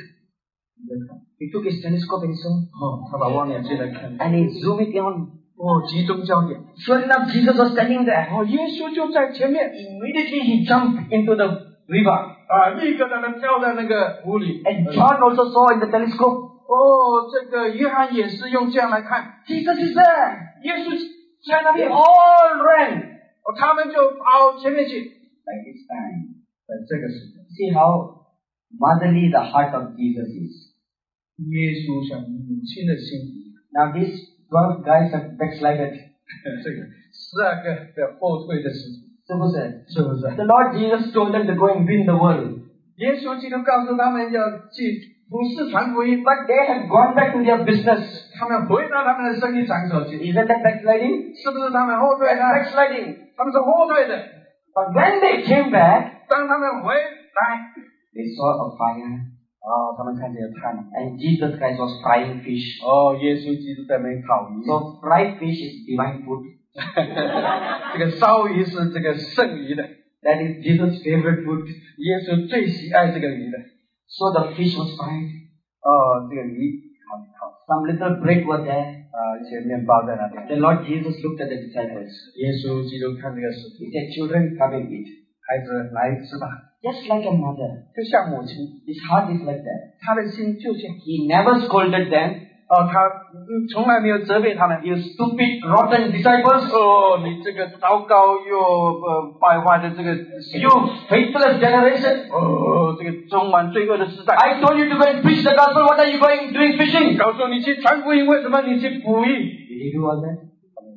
He took his telescope and saw. 他把望远镜来看， And he zoomed it on. 集中焦点。 Sure enough, Jesus was standing there. 耶稣就在前面。 Immediately he jumped into the river. 立刻让他跳在那个湖里。 And John also saw in the telescope. 这个约翰也是用这样来看， Jesus is there. 耶稣在那 They 边， all ran. 他们就跑前面去。 Like it's time. 在这个时候， See how motherly the heart of Jesus is. 耶稣像母亲的心一样。 Now these 12 guys have backslided. 这个12个的后退的使徒， 是不是？ 是不是？ The Lord Jesus told them to go and win the world. 耶稣基督告诉他们要去普世传福音， But they have gone back to their business. 他们回到他们的生意场所去， Isn't that backsliding? 是不是他们后退 That's 呢？ backsliding. 他们是后退的。 But when they came back, 当他们回来， they saw a fire. 他们看见炭， And Jesus Christ was frying fish. 耶稣基督在那边烤鱼。 So fried fish is divine food. 这个烧鱼是这个圣鱼的， That is Jesus' favorite food. 耶稣最喜爱这个鱼的。 So the fish was fried. 这个鱼烤。 Some little bread were there. 一些面包在那边。 The Lord Jesus looked at the disciples. 耶稣基督看这个使徒， He said, children, come and eat. 孩子来吃吧， Just like a mother. 就像母亲， His heart is like that. 他的心就像。 He never scolded them. 他从来没有责备他们。 You stupid, rotten disciples. 你这个糟糕又败坏的这个 You faithless generation. 这个充满罪恶的时代。 I told you to go and preach the gospel. What are you going doing fishing? 告诉你去传福音，为什么你去捕鱼？ Did he do all that?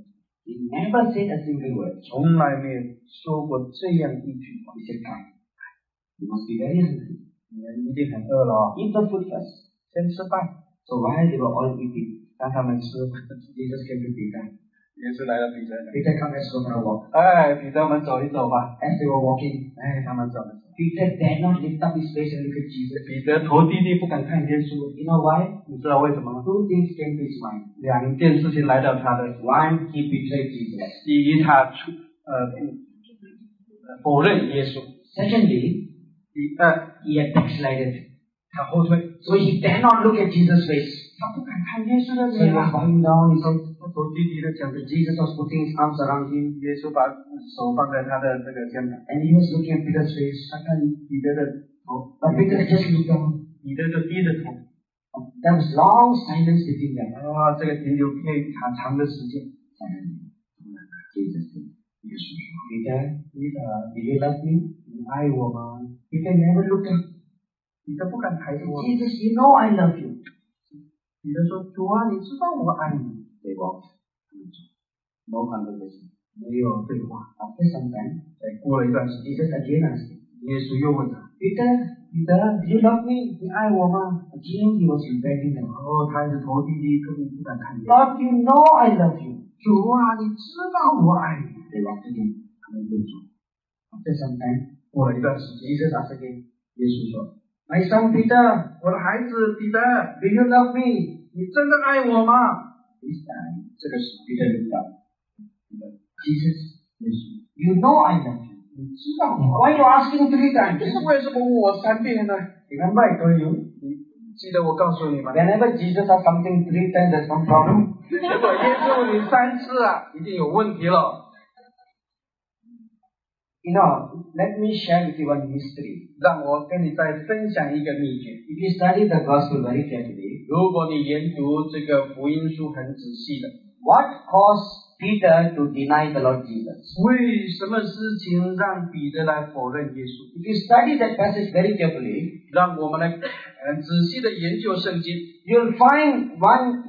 He never said a single word. 从来没有说过这样一句话。 He said, come. You must be very hungry. 你们一定很饿了， Eat the food first. 先吃饭。 So while they were all eating, 当他们吃， Jesus came to Peter. 耶稣来了彼得。 Peter, come, let's go for a walk. 彼得，我们走一走吧。 As they were walking, 他们走了。 Peter dared not lift up his face and look at Jesus. 彼得头低低不敢看耶稣， You know why? 你知道为什么吗？ Two things came to his mind. 2件事情来到他的。 One, he betrayed Jesus. 第一，他否认耶稣； Secondly, 第二， he had backslided. 他后退， So he dared not look at Jesus' face. 他不敢看耶稣的 So he 脸 was 啊。 bowing down. He said, 他头低低的讲着， Jesus was putting his arms around him. 耶稣把手放在他的这个肩膀， And he was looking at Peter's face. 他看彼得的头， But Peter just looked down. 彼得就低着头。 There was long silence between them. 这个停留非常长的时间。 Suddenly, Jesus said, 耶稣说 Peter, 彼得， do you love me? 你爱我吗？ Peter never looked up. 彼得不敢抬头啊。 Jesus, you know I love you. 彼得说：“主啊，你知道我爱你。” They walked. No conversation. 没有对话。 After some time, 过了一段时间， Jesus again asked him, 耶稣又问他， Peter, do you love me? 你爱我吗? Again he was repenting. 然后他一直头低低，根本不敢看耶稣。 Lord, you know I love you. 主啊，你知道我爱你。 They walked again. 他们又走。 After some time, 过了一段时间， Jesus asked again, 耶稣说， My son Peter, 我的孩子彼得， do you love me? 你真的爱我吗？ This time, 这个时候，彼得 looked up， Jesus, 耶稣， you know I love you. 你知道我 Why are you asking 3 times? 是为什么问我3遍呢？ Remember I told you, 记得我告诉你吗？ whenever Jesus asks something 3 times, there's some problem. 如果耶稣问你3次啊，一定有问题了。 You know, let me share with you one mystery. 让我跟你再分享一个秘诀。 If you study the gospel very carefully, 如果你研读这个福音书很仔细的， what caused Peter to deny the Lord Jesus? 为什么事情让彼得来否认耶稣？ If you study that passage very carefully, 让我们来仔细的研究圣经， you'll find one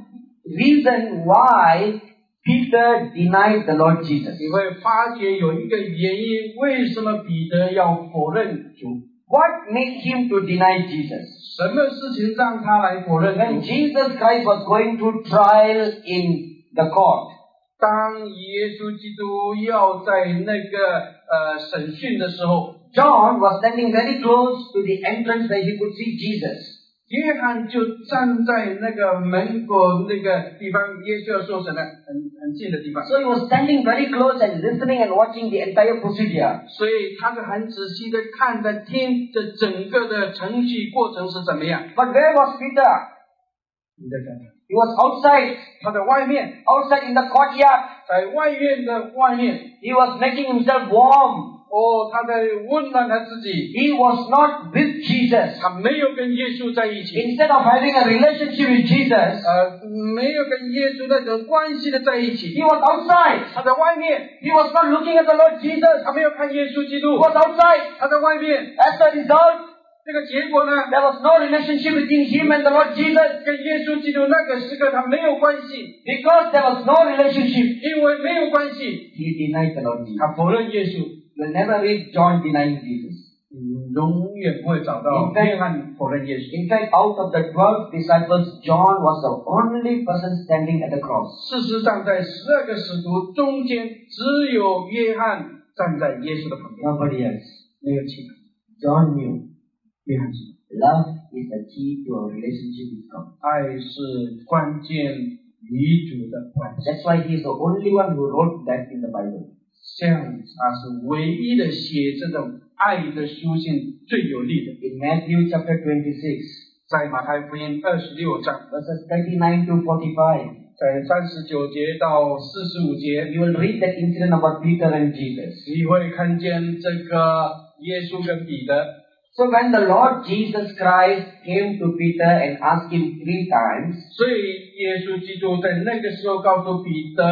reason why Peter denied the Lord Jesus. 你会发觉有一个原因，为什么彼得要否认主？ What made him to deny Jesus? 什么事情让他来否认 When 主？ Jesus Christ was going to trial in the court, 当耶稣基督要在那个审讯的时候， John was standing very close to the entrance where he could see Jesus. 约翰就站在那个门口那个地方，耶稣要受审的很近的地方， So he was standing very close and listening and watching the entire procedure. 所以他就很仔细的看着听这整个的程序过程是怎么样。 But where was Peter? 你在看， He was outside, 他在外面， outside in the courtyard. 在外院的外面， He was making himself warm. 他在温暖他自己， He was not with Jesus. 他没有跟耶稣在一起， Instead of having a relationship with Jesus, 没有跟耶稣那种关系的在一起， he was outside. 他在外面， He was not looking at the Lord Jesus. 他没有看耶稣基 He 督， was outside. 他在外面， As a result, 这个结果呢， there was no relationship between him and the Lord Jesus. 跟耶稣基督那个时刻他没有关系， Because there was no relationship, 因为没有关系， he denied the Lord Jesus. 他否认耶稣。 You'll never read John denying Jesus. 永远不会找到约翰否认耶稣。 In fact, out of the 12 disciples, John was the only person standing at the cross. 事实上，在12个使徒中间，只有约翰站在耶稣的旁边， Nobody else. 没有其他。 John knew 约翰知道， love is the key to our relationship with God. 爱是关键与主的关系。 That's why he is the only one who wrote that in the Bible. 这样，他是唯一的写这种爱的书信最有力的。 In Matthew chapter 26, 在马太福音26章， verses 39 to 45, 在39节到45节， you will read that incident about Peter and Jesus. 你会看见这个耶稣跟彼得。 So when the Lord Jesus Christ came to Peter and asked him 3 times, 所以耶稣基督在那个时候告诉彼得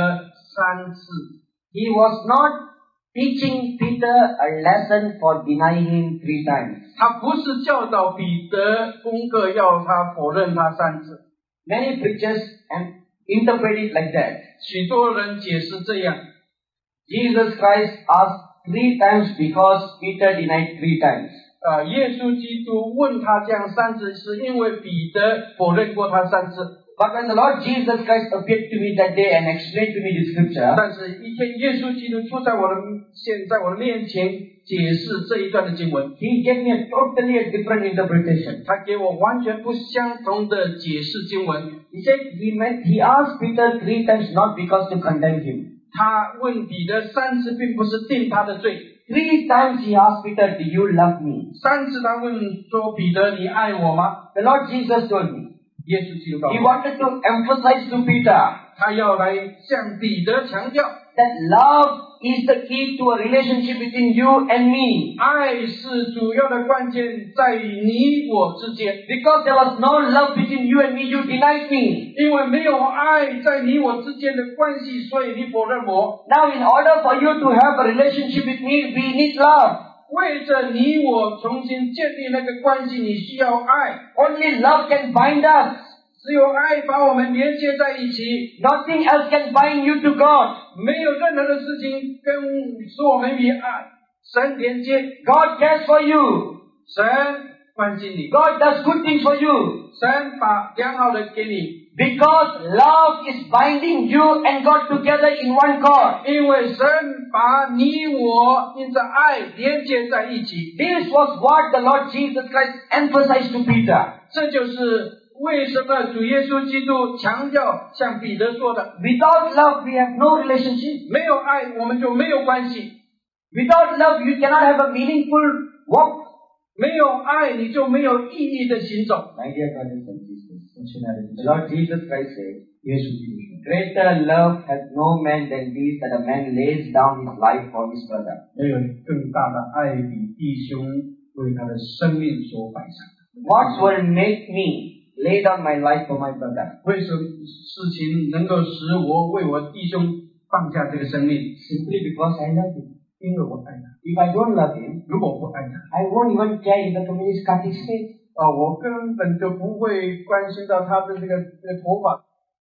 3次， he was not teaching Peter a lesson for denying him 3 times. 他不是教导彼得功课要他否认他3次。 Many preachers interpret it like that. 许多人解释这样， Jesus Christ asked 3 times because Peter denied 3 times. 耶稣基督问他这样3次，是因为彼得否认过他3次。 But when the Lord Jesus Christ appeared to me that day and explained to me the scripture, 但是一天耶稣基督出在我的面前解释这一段的经文， he gave me a totally different interpretation. 他给我完全不相同的解释经文。 He said he asked Peter 3 times not because to condemn him. 他问彼得3次，并不是定他的罪。 3 times he asked Peter, do you love me? 3次他问说：“彼得，你爱我吗 The Lord Jesus told me. ？” 耶稣基督告诉 He 我， wanted to emphasize to Peter 他要来向彼得强调， that love is the key to a relationship between you and me. 爱是主要的关键在于你我之间。 Because there was no love between you and me, you denied me. 因为没有爱在你我之间的关系，所以你否认我。 Now in order for you to have a relationship with me, we need love. 为着你我重新建立那个关系，你需要爱。 Only love can bind us. 只有爱把我们连接在一起， Nothing else can bind you to God. 没有任何的事情使我们与神连接。 God cares for you. 神关心你， God does good things for you. 神把良好的给你， Because love is binding you and God together in one cord. 因为神把你我因着爱连接在一起。 This was what the Lord Jesus Christ emphasized to Peter. 这就是为什么主耶稣基督强调向彼得说的， Without love, we have no relationship. 没有爱我们就没有关系， Without love, you cannot have a meaningful walk. 没有爱你就没有意义的行走。 My dear brothers and sisters, 亲爱的弟 the 兄， Lord Jesus Christ said, 耶稣基督说， Greater love has no man than this, that a man lays down his life for his brother. 没有更大的爱比弟兄为他的生命所摆上。 What will make me lay down my life for my brother? 为什么事情能够使我为我弟兄放下这个生命？ Simply because I love him. 因为我爱他。 If I don't love him, 如果不爱他， I won't even care if the communist cut his face. 我根本就不会关心到他的这个头发。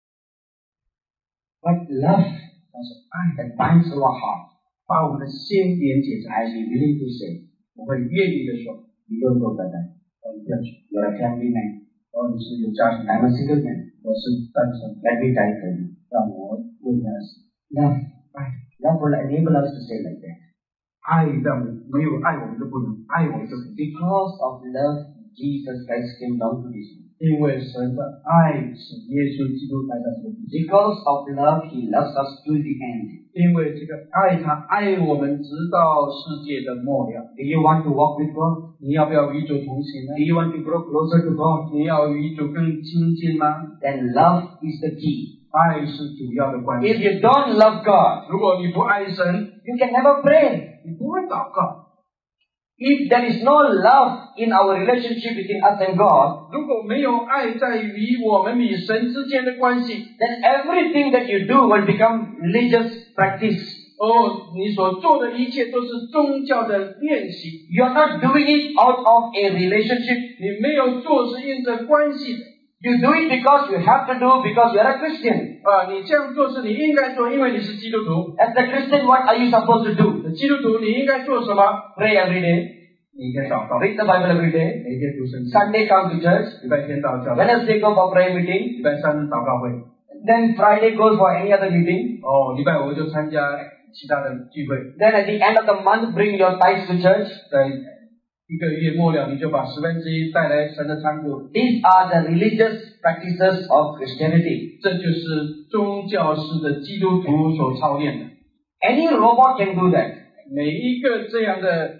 But love 但是爱 that binds our heart, 把我们的心连接在一 I'll 起， be willing to say, 我会愿意的说， you don't go brother. 不要去。 You're a family man. 你是有家庭的， I'm a single man. 我是单身， Let me die for you. 让我为你而死。 Love. 爱， Love will enable us to say like that. 爱让我没有爱我们就不能，爱我们就可以。 Because of love, Jesus Christ came down to this earth. 因为神的爱使耶稣基督来到这个地上， Because of love, He loves us to the end. 因为这个爱他爱我们直到世界的末了。 Do you want to walk with God? 你要不要与主同行呢 Do？you want to grow closer to God? 你要与主更亲近吗？ Then love is the key. 爱是主要的关 If 系。 you don't love God, 如果你不爱神， you can never pray. 你不会祷告。 If there is no love in our relationship between us and God, 如果没有爱在于我们与神之间的关系， then everything that you do will become religious practice. 你所做的一切都是宗教的练习， You are not doing it out of a relationship. 你没有做是因着关系的。 You do it because you have to do because you are a Christian. 你这样做是你应该做，因为你是基督徒。 As a Christian, what are you supposed to do? 基督徒你应该做什么？ Pray every day. 你应该祷告， Read the Bible every day. 每天读圣经， Sunday come to church. 礼拜天到教会， Wednesday go for prayer meeting. 礼拜三祷告会， Then Friday goes for any other meeting. 礼拜五就参加其他的聚会。 Then at the end of the month, bring your tithes to church. 在一个月末了，你就把1/10带来神的仓库。 These are the religious practices of Christianity. 这就是宗教式的基督徒所操练的。 Any robot can do that. 每一个这样的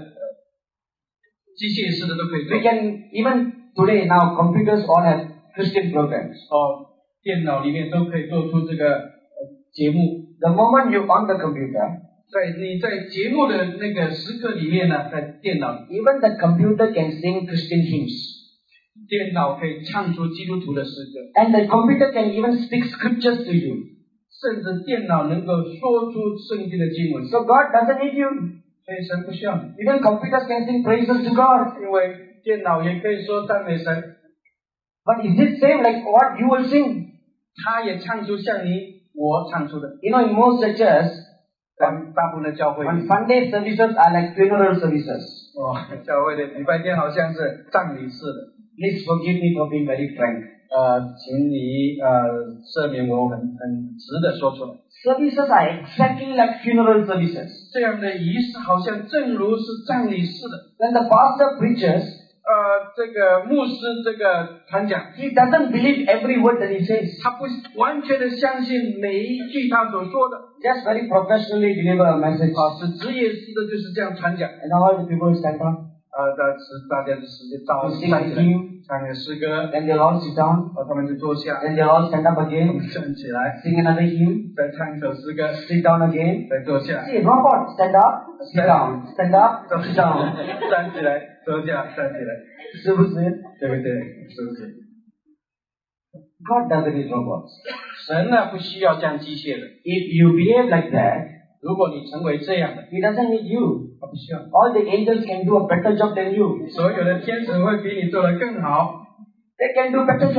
机械式的都可以做 We。can, even today now, computers all have Christian programs. 电脑里面都可以做出这个节目。 The moment you on the computer, 你在节目的那个时刻里面呢，在电脑里， even the computer can sing Christian hymns. 电脑可以唱出基督徒的诗歌， And the computer can even speak scriptures to you. 甚至电脑能够说出圣经的经文。 So God doesn't need you. 所以神不需要你， Even computers can sing praises to God. 因为电脑也可以说赞美神， But is it same like what you will sing? 他也唱出像我唱出的。 You know, in most churches, 在大部分的教会里 on Sunday services are like funeral services. 教会的礼拜天好像是葬礼式的。 Please forgive me for being very frank. 请你赦免我，很直的说出来。 Services are exactly like funeral services. 这样的仪式好像正如是葬礼式的。 When the pastor preaches, 这个牧师这个传讲， he doesn't believe every word that he says. 他不完全的相信每一句他所说的， Just very professionally deliver a message. 是职业式的，就是这样传讲。 And all the people stand up, 大家的时间到 to sing 站 a 起来， hymn, 唱个诗歌， then they'll all sit down, 他们就坐下， then they'll all stand up again, 站起来， sing another hymn, 再唱一首诗歌， sit down again. 再坐下， See, robot, stand up, sit down, stand up, sit down. 站起来，坐下，站起来， 是不是？ 对不对？是不是？ God doesn't need robots. 神呢不需要这样机械的。 If you behave like that, 如果你成为这样的， He doesn't need you. 他不需要。 All the angels can do a better job than you. 所有的天使会比你做得更好， They can do better job.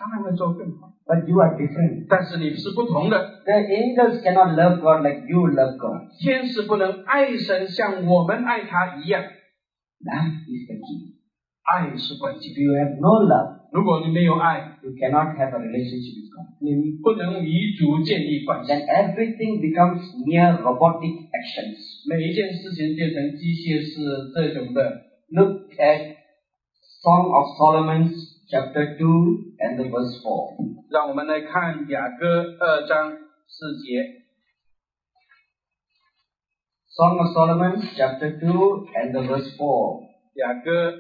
当然会做更好。 But you are different. 但是你是不同的， The angels cannot love God like you love God. 天使不能爱神像我们爱他一样， That is the key. 爱是关键 If。you have no love, 如果你没有爱， you cannot have a relationship with God. 你不能与主建立关系， Then everything becomes mere robotic actions. 每一件事情变成机械式这种的。 Look at Song of Solomon chapter 2 and the verse 4. 让我们来看雅歌2章4节。 Song of Solomon chapter 2 and the verse 4. 雅歌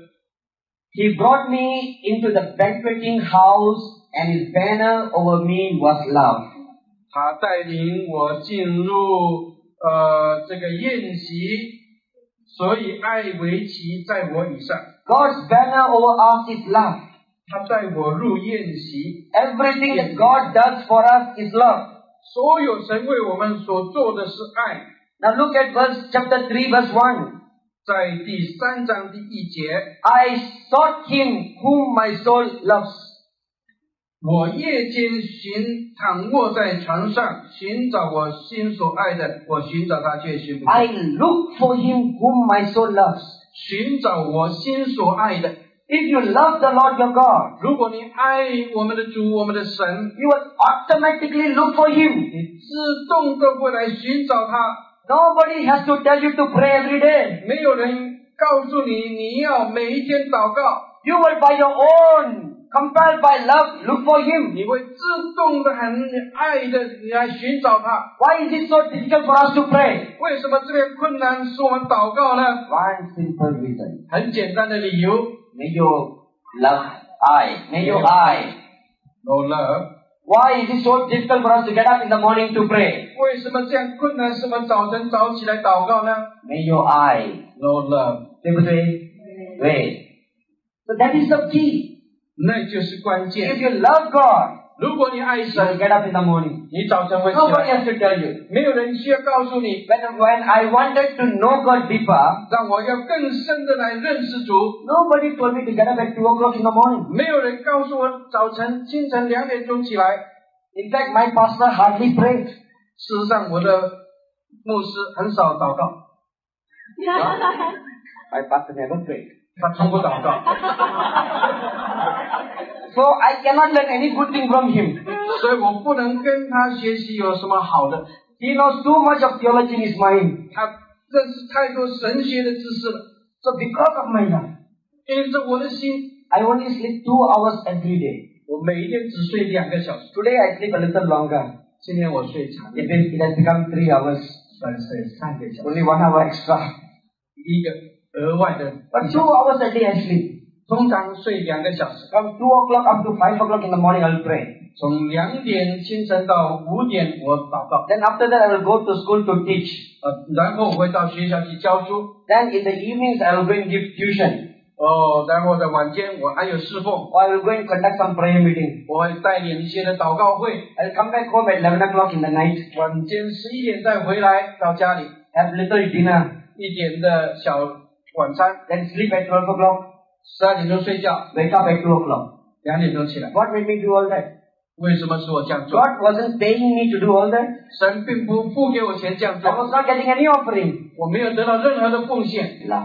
He brought me into the banqueting house, and his banner over me was love. 他带领我进入这个宴席，所以爱为旗在我以上。 God's banner over us is love. 他带我入宴席， Everything that God does for us is love. 所有神为我们所做的是爱。 Now look at chapter 3 verse 1. 在第3章第1节， I sought him whom my soul loves. 我夜间躺卧在床上，寻找我心所爱的，我寻找他却寻不 I 见。 look for him whom my soul loves. 寻找我心所爱的。 If you love the Lord your God, 如果你爱我们的主，我们的神， you will automatically look for him. 你自动的会来寻找他。 Nobody has to tell you to pray every day. 没有人告诉你你要每一天祷告， You will by your own, compelled by love, look for him. 你会自动的很爱的来寻找他。 Why is it so difficult for us to pray? 为什么这边困难使我们祷告呢？ One simple reason. 很简单的理由 May you love I. May you I. ，no love。 Why is it so difficult for us to get up in the morning to pray? 为什么这样困难使我们早晨早起来祷告呢 May you I. ？no love， 对不对？对。So that is the key. 那就是关 If 键。 you love God, 如果你爱 you will 神， get up in the morning. 你早晨会起 Nobody 来， has to tell you. 没有人需要告诉你。 When I wanted to know God deeper, 让我要更深的来认识主。 nobody told me to get up at 2 o'clock in the morning. 没有人告诉我早晨清晨2点钟起来。 In fact, my pastor hardly prayed. 事实上，我的牧师很少祷告， My pastor never prayed. 他从不祷告， So I cannot learn any good thing from him. 所以我不能跟他学习有什么好的。 He knows too much of theology in his mind. 他认识太多神学的知识了， So because of my love, 因着我的心， I only sleep 2 hours every day. 我每一天只睡2个小时。 Today I sleep a little longer. 今天我睡长一 It 点， has become 3 hours. 算睡3个小时， Only 1 hour extra. 一个额外的。 But 2 hours a day I sleep. 通常睡2个小时， From 2 o'clock up to 5 o'clock in the morning I will pray. 从2点清晨到5点我祷告， Then after that I will go to school to teach. 然后我会到学校去教书， Then in the evenings I will go and give tuition. 然后在晚间我还有侍奉， Or I will go and conduct some prayer meeting. 我会带领一些的祷告会， I will come back home at 11 o'clock in the night. 晚间11点再回来到家里， Have little dinner. 1点的小晚餐， Then sleep at 12 o'clock. 12点钟睡觉， Wake up at 2 o'clock. 2点钟起来。 What made me do all that? 为什么是我这样做？ God wasn't paying me to do all that. 神并不付给我钱这样 I 做， was not getting any offering. 我没有得到任何的奉献。 Love.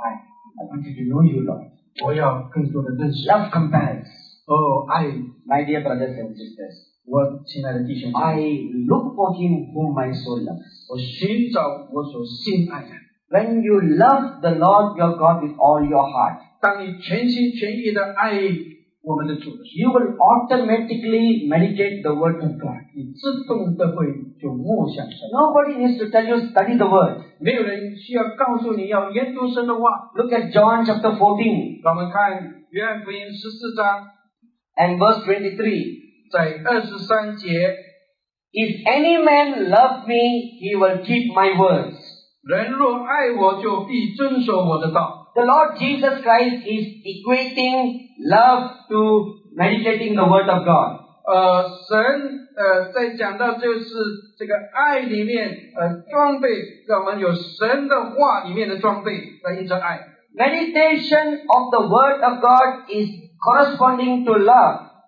I want you to know you, Lord. 我要更多的认识。 Love compels. 爱， My dear brothers and sisters, 我亲爱的弟兄姐 I 妹， look for him whom my soul loves. 我寻找我所心爱的。 When you love the Lord your God with all your heart, 当你全心全意的爱我们的主的时 you will automatically meditate the word of God. 候，你自动的会就默想神。 Nobody needs to tell you study the word. 没有人需要告诉你要研读神的话。 Look at John chapter 14 让我们看约翰福音14章， and verse 23. 在23节， If any man love me, he will keep my words. 人若爱我，就必遵守我的道。 The Lord Jesus Christ is equating love to meditating the word of God. 神在讲到就是这个爱里面装备，让我们有神的话里面的装备来印证爱。 Meditation of the word of God is corresponding to love.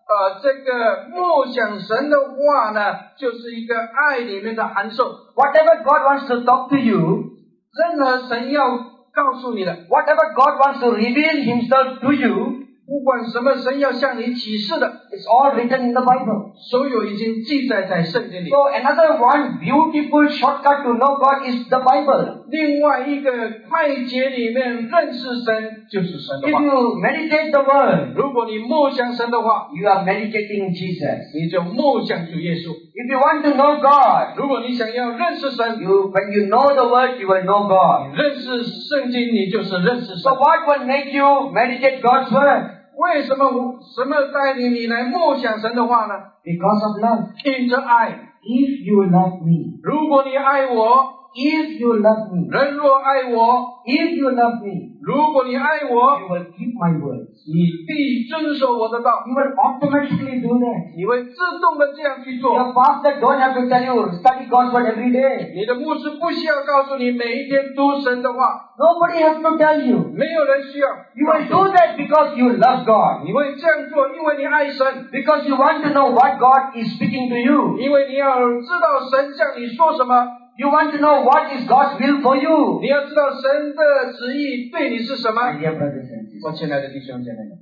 这个默想神的话呢，就是一个爱里面的函授。 Whatever God wants to talk to you, 任何神要告诉你的， whatever God wants to reveal Himself to you, 不管什么神要向你启示的， it's all written in the Bible. 所有已经记载在圣经里。 So another one beautiful shortcut to know God is the Bible. 另外一个快捷里面认识神就是神的 If 话。 you meditate the Word, 如果你默想神的话， you are meditating Jesus. 你就默想主耶稣。 If you want to know God, 如果你想要认识神， when you know the Word, you will know God. 你认识圣经，你就是认识神 So。what will make you meditate God's Word? 为什么带领你来默想神的话呢？ Because of love. 因着爱。 If you love me, 如果你爱我， if you love me, 人若爱我， if you love me, 如果你爱我， you will keep my words. 你必遵守我的道， You will automatically do that. 你会自动的这样去做。 Your pastor don't have to tell you, study God's Word every day. 你的牧师不需要告诉你每一天读神的话， Nobody has to tell you. 没有人需要。 You will do that because you love God. 你会这样做，因为你爱神， Because you want to know what God is speaking to you. 因为你要知道神向你说什么， You want to know what is God's will for you. 你要知道神的旨意对你是什么。 My dear brothers and 我 sisters, 亲爱的弟兄姐妹们，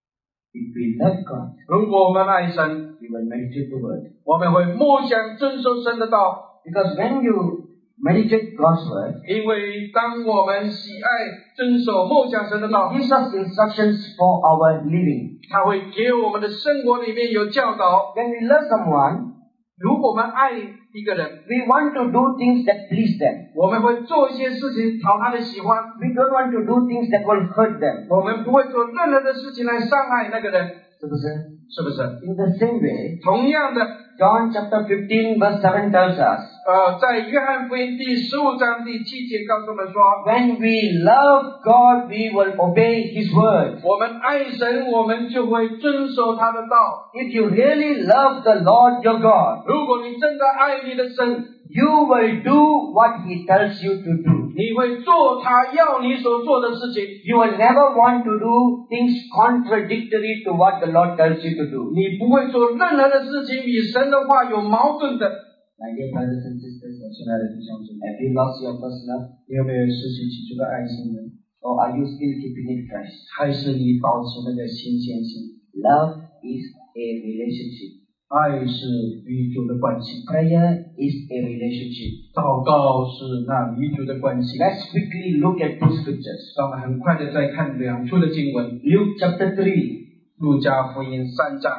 if we love God, 如果我们爱神， we will meditate the Word. 我们会默想遵守神的道， Because when you meditate God's Word, 因为当我们喜爱遵守默想神的 it 道， gives us instructions for our living. 他会给我们的生活里面有教导。 When we love someone, 如果我们爱一个人， we want to do things that please them. 我们会做一些事情讨他的喜欢， We don't want to do things that will hurt them. 我们不会做任何的事情来伤害那个人， 是不是？ 是不是？ In the same way, 同样的， John chapter 15 verse 7 tells us, 在约翰福音第15章第7节告诉我们说， when we love God, we will obey His word. 我们爱神，我们就会遵守他的道。 If you really love the Lord your God, 如果你真的爱你的神， you will do what He tells you to do. 你会做他要你所做的事情， You will never want to do things contradictory to what the Lord tells you to do. 你不会做任何的事情与神的话有矛盾的。 My dear brothers and sisters, 亲爱的弟兄姐妹， have you lost your first love? 你有没有失去起初的爱心呢？ Or are you still keeping it fresh? 还是你保持那个新鲜性？ Love is a relationship. 爱是与主的关系， Prayer is a relationship. 祷告是那与主的关系。 Let's quickly look at two scriptures. 让我们很快的再看两处的经文， Luke chapter 3, 路加福音3章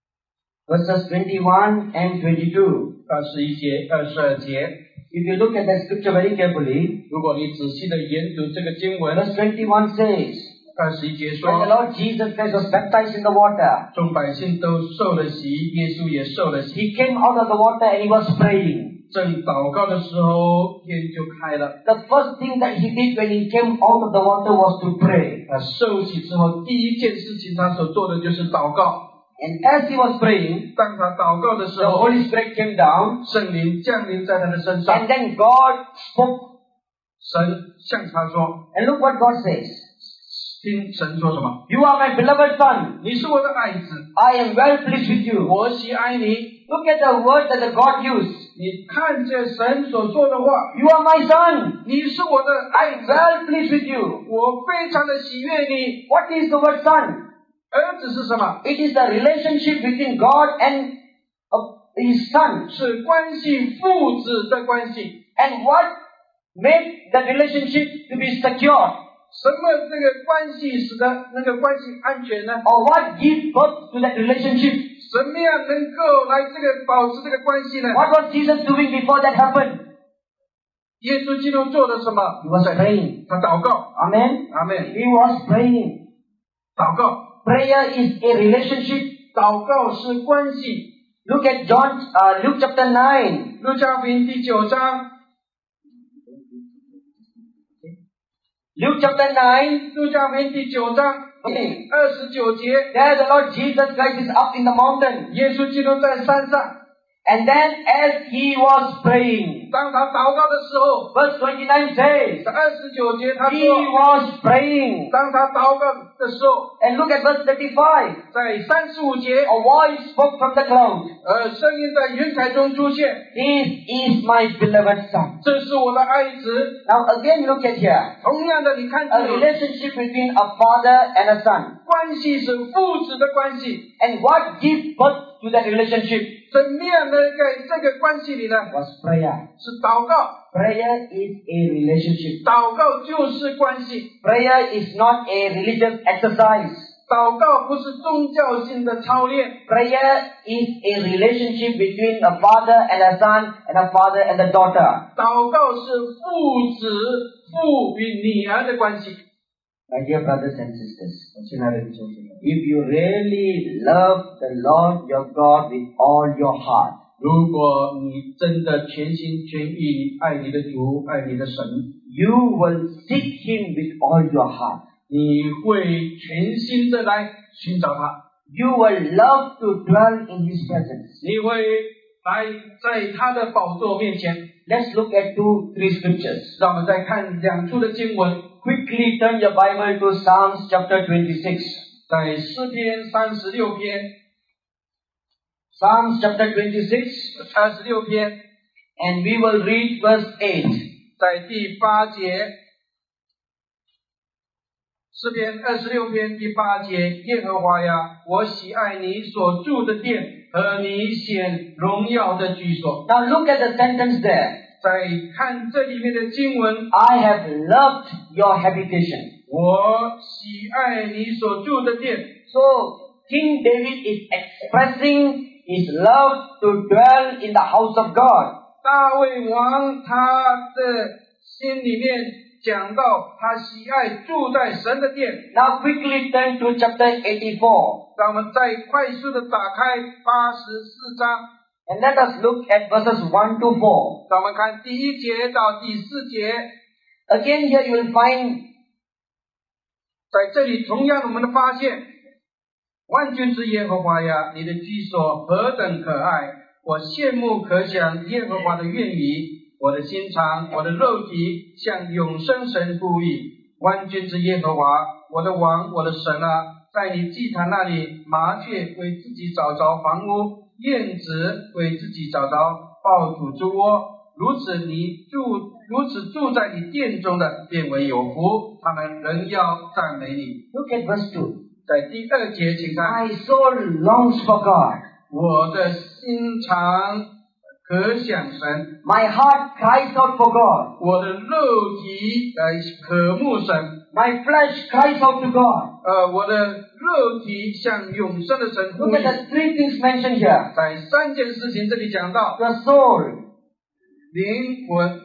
verses 21 and 22. 21节、22节。 If you look at the scripture very carefully, 如果你仔细的研读这个经文， verse 21 says, 21节 when the 说， Lord Jesus Christ was baptized in the water, 众百姓都受了洗，耶稣也受了洗。 He came out of the water and He was praying. 正祷告的时候，天就开了。 The first thing that He did when He came out of the water was to pray. 他受洗之后，第一件事情他所做的就是祷告。 And as He was praying, 当他祷告的时 the 候， Holy Spirit came down, 圣灵降临在他的身上， and then God spoke. 神向他说 And look what God says. 听神说什么？ You are my beloved Son. 你是我的爱子， I am well pleased with you. 我喜爱你。 Look at the word that the God used. 你看见神所说的话， You are my Son. 你是我的 I 爱 am 子， well pleased with you. 我非常的喜悦你。 What is the word Son? 儿子是什么？ It is the relationship between God and His Son. 是关系，父子的关系。 And what made the relationship to be secure? 什么这个关系使得那个关系安全呢？ Or what gives birth to that relationship? 什么样能够来这个保持这个关系呢？ What was Jesus doing before that happened? 耶稣基督做了什么？ He was praying. 他祷告， Amen? 阿门。 He was praying. 祷告， Prayer is a relationship. 祷告是关系。 Look at Luke chapter 9. 路加福音第9章， Luke chapter 9. 路加福音第9章 Okay. 29节， There the Lord Jesus Christ is up in the mountain. 耶稣基督在山上， And then as He was praying, 当他祷告的时候， verse 29 says, 29节他 He 说， was praying. 当他祷告， 的时候， And look at verse 35. 在35节， A voice spoke from the cloud. 声音在云彩中出现， This is my beloved son. 这是我的爱子。 Now again look at here. 同样的，你看 A 这里 relationship between a father and a son. 关系是父子的关系， And what gives birth to that relationship 怎么样的在这个关系里呢？ was prayer. 是祷告， Prayer is a relationship. 祷告就是关系， Prayer is not a religious exercise. 祷告不是宗教性的操练， Prayer is a relationship between a father and a son and a father and a daughter. 祷告是父子、父与女儿的关系。 My dear brothers and sisters, 我亲爱的弟兄姊妹， if you really love the Lord your God with all your heart, 如果你真的全心全意爱你的主、爱你的神， you will seek Him with all your heart. 你会全心的来寻找他， You will love to dwell in His presence. 你会来在他的宝座面前。 Let's look at three scriptures. 让我们再看两处的经文， Quickly turn your Bible to Psalms chapter 26. 在诗篇36篇， Psalms chapter 26, 26篇， and we will read verse 8. 在第8节，诗篇26篇第8节，耶和华呀，我喜爱你所住的殿和你显荣耀的居所。 Now look at the sentence there. 再看这里面的经文， I have loved your habitation. 我喜爱你所住的殿。 So King David is expressing his love to dwell in the house of God. 大卫王他的心里面讲到，他喜爱住在神的殿。 Now quickly turn to chapter 84. 让我们再快速的打开84章， And let us look at verses 1 to 4. 让我们看第1节到第4节。 Again here you will find 在这里同样我们的发现，万军之耶和华呀，你的居所何等可爱！我羡慕可想耶和华的愿意，我的心肠，我的肉体向永生神呼吁。万军之耶和华，我的王，我的神啊，在你祭坛那里，麻雀为自己找着房屋，燕子为自己找着抱主之窝。如此住在你殿中的，便为有福，他们仍要赞美你。 look at verse 2. 在第2节，请看， My soul longs for God. 我的心肠可想神， My heart cries out for God. 我的肉体渴慕神， My flesh cries out to God. 我的肉体向永生的神呼 Look 吁。 at the three things mentioned here. 在3件事情这里讲到， The soul, 灵魂、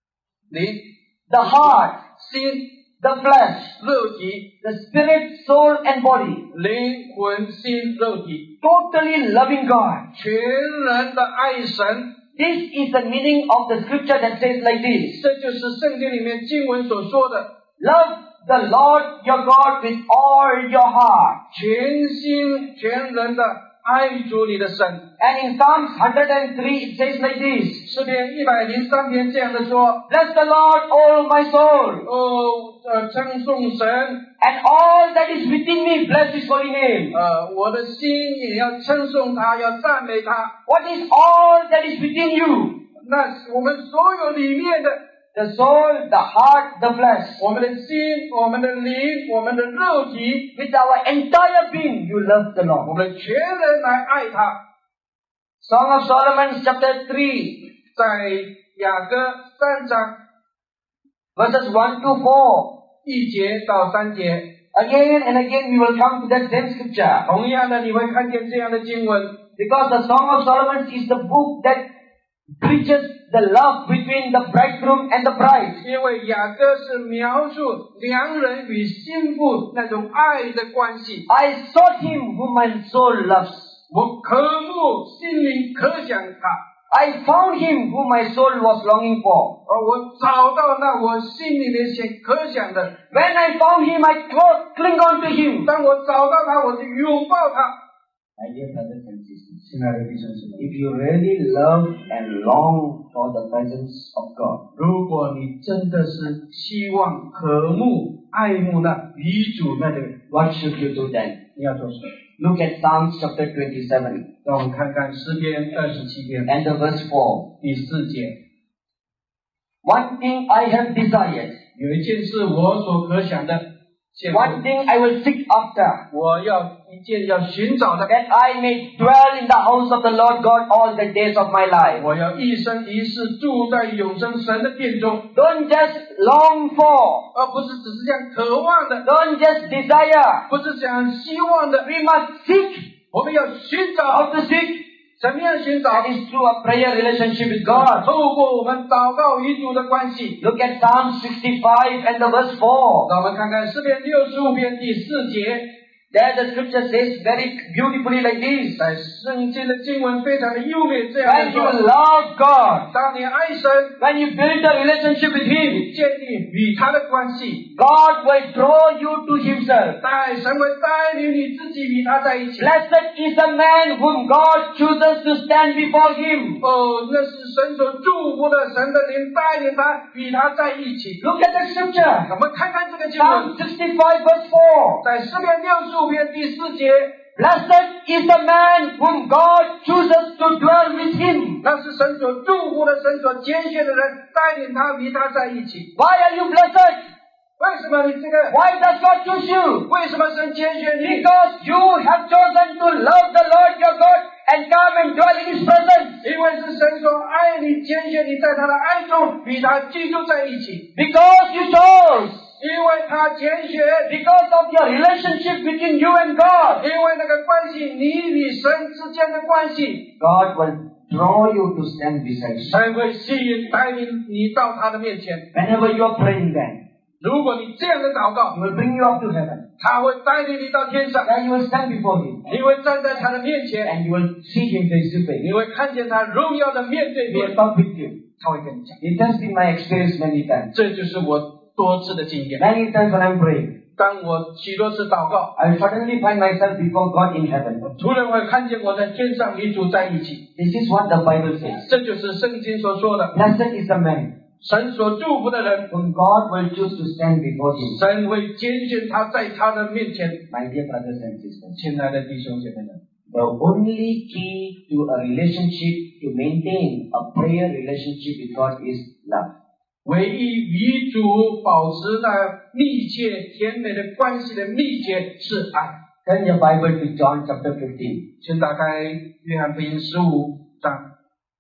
the heart, 心、 the flesh, 肉体、 the spirit, soul and body. 灵魂、心、肉体， Totally loving God. 全然的爱神。 This is the meaning of the scripture that says like this. 这就是圣经里面经文所说的， Love the Lord your God with all your heart. 全心全人的爱主你的神。 And in Psalms 103 it says like this. 诗篇103篇这样的说， Bless the Lord, all my soul, 称颂神， and all that is within me, bless His holy name. 我的心也要称颂他，要赞美他。 What is all that is within you? 那我们所有里面的， The soul, the heart, the flesh. 我们的心、我们的灵、我们的肉体， With our entire being, you love the 我 Lord. 们全人来爱他。 Song of Solomon chapter 3, 在雅歌3章 verses 1 to 4. 1节到3节， Again and again we will come to that same scripture. 同样的你会看见这样的经文， Because the Song of Solomon is the book that preaches the love between the bridegroom and the bride. 因为雅歌是描述良人与新妇那种爱的关系。 I sought him whom my soul loves. 我渴慕，心里可想他， I found him whom my soul was longing for. 我找到那我心里面可想的。 When I found him, I cling on to him. 当我找到他，我就拥抱他。 My dear brothers and sisters, 亲爱的弟兄姊妹， if you really love and long for the presence of God, 如果你真的是希望、渴慕、爱慕那与主那个 what should you do then? 你要做什么？ Look at Psalms chapter 27 让我们看看诗篇27篇 and the verse 4. 第4节。 One thing I have desired, 有一件事我所可想的，现 one thing I will seek after, 我要一件要寻找的， that I may dwell in the house of the Lord God all the days of my life. 我要一生一世住在永生神的殿中， Don't just long for, 而不是只是这样渴望的， don't just desire. 不是这样希望的。 We must seek. 我们要寻找， How to seek? 怎么样寻找？ That is through a prayer relationship with God. 透过我们祷告与主的关系。 Look at Psalm 65 and the verse 4. 让我们看看诗篇65篇第4节， There the scripture says very beautifully like this. 在圣经的经文非常的优美，这样 When 的 you 说： love God, 当你爱神， when you build a relationship with Him, 建立与他的关系， God will draw you to Himself. 神会带领你自己与他在一起。 Blessed is the man whom God chooses to stand before Him. 哦，那是神所祝福的，神的灵带领他与他在一起。 Look at the scripture. 我们看看这个经文， Psalm 65 verse 4. 在诗篇65篇第4节， Blessed is the man whom God chooses to dwell with Him. 那是神所祝福的，神所拣选的人带领他与他在一起。 Why are you blessed? 为什么你这个？ Why does God choose you? 为什么神拣选你？ Because you have chosen to love the Lord your God and come and dwell in His presence. 因为是神所爱你，拣选你在他的爱中与他居住在一起。 Because you chose. 因为他拣选， Because of your relationship between you and God. 因为那个关系，你与神之间的关系， God will draw you to stand beside Him. 神会吸引带领你到他的面前。 Whenever you are praying then, 如果你这样的祷告， He will bring you up to heaven. 他会带领你到天上， Then you will stand before Him 你会站在他的面前， and you will see Him face to 你 face. 会看见他荣耀的面对 He will 面， talk with you. 他会跟你讲。 It has been my experience many times. 这就是我多次的经验。 Many times when I'm praying, 当我许多次祷告， I suddenly find myself before God in heaven. 突然会看见我在天上与主在一起。 This is what the Bible says. 这就是圣经所说的， Blessed is the man 神所祝福的人， whom God will choose to stand before Him. 神会拣选他在他的面前。 My dear brothers and sisters, 亲爱的弟兄姐妹们， the only key to a relationship, to maintain a prayer relationship with God is love. 唯一与主保持的密切甜美的关系的秘诀是爱。 Turn your Bible to John chapter 15. 请打开约翰福音15章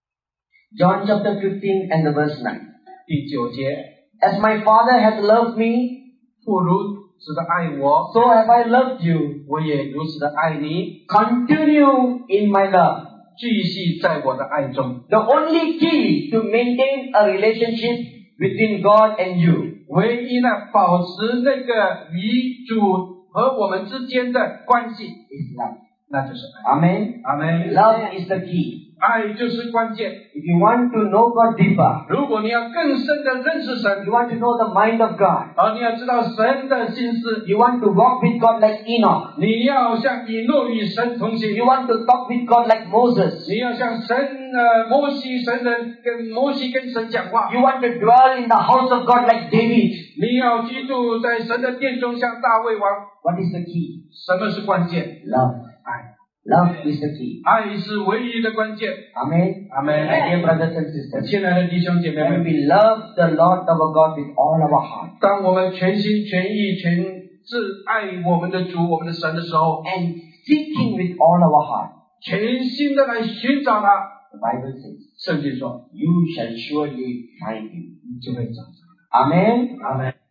John chapter 15 and the verse 9. 第9节， As my Father has loved me, 父如此的爱我， so have I loved you. 我也如此的爱你， Continue in my love. 继续在我的爱中。 The only key to maintain a relationship between God and you 唯一呢，保持那个与主和我们之间的关系， is love. 那就是爱。 Amen. 阿门。 Love is the key. 爱就是关键。 If you want to know God deeper, 如果你要更深的认识神， you want to know the mind of God, 而你要知道神的心思， you want to walk with God like Enoch, 你要像以诺与神同行， you want to talk with God like Moses, 你要像摩西跟神讲话， you want to dwell in the house of God like David. 你要居住在神的殿中，像大卫王。 What is the key? 什么是关键？ Love. 爱， Love is the key. 爱是唯一的关键。 Amen. 阿门。 My dear brothers and sisters, 亲爱的弟兄姐妹 when 们， we love the Lord our God with all our heart 当我们全心全意全智爱我们的主、我们的神的时候， and seeking with all our heart, 全心的来寻找他。 the Bible says, 圣经说， you shall surely find him. 你就会找到。 Amen. 阿门。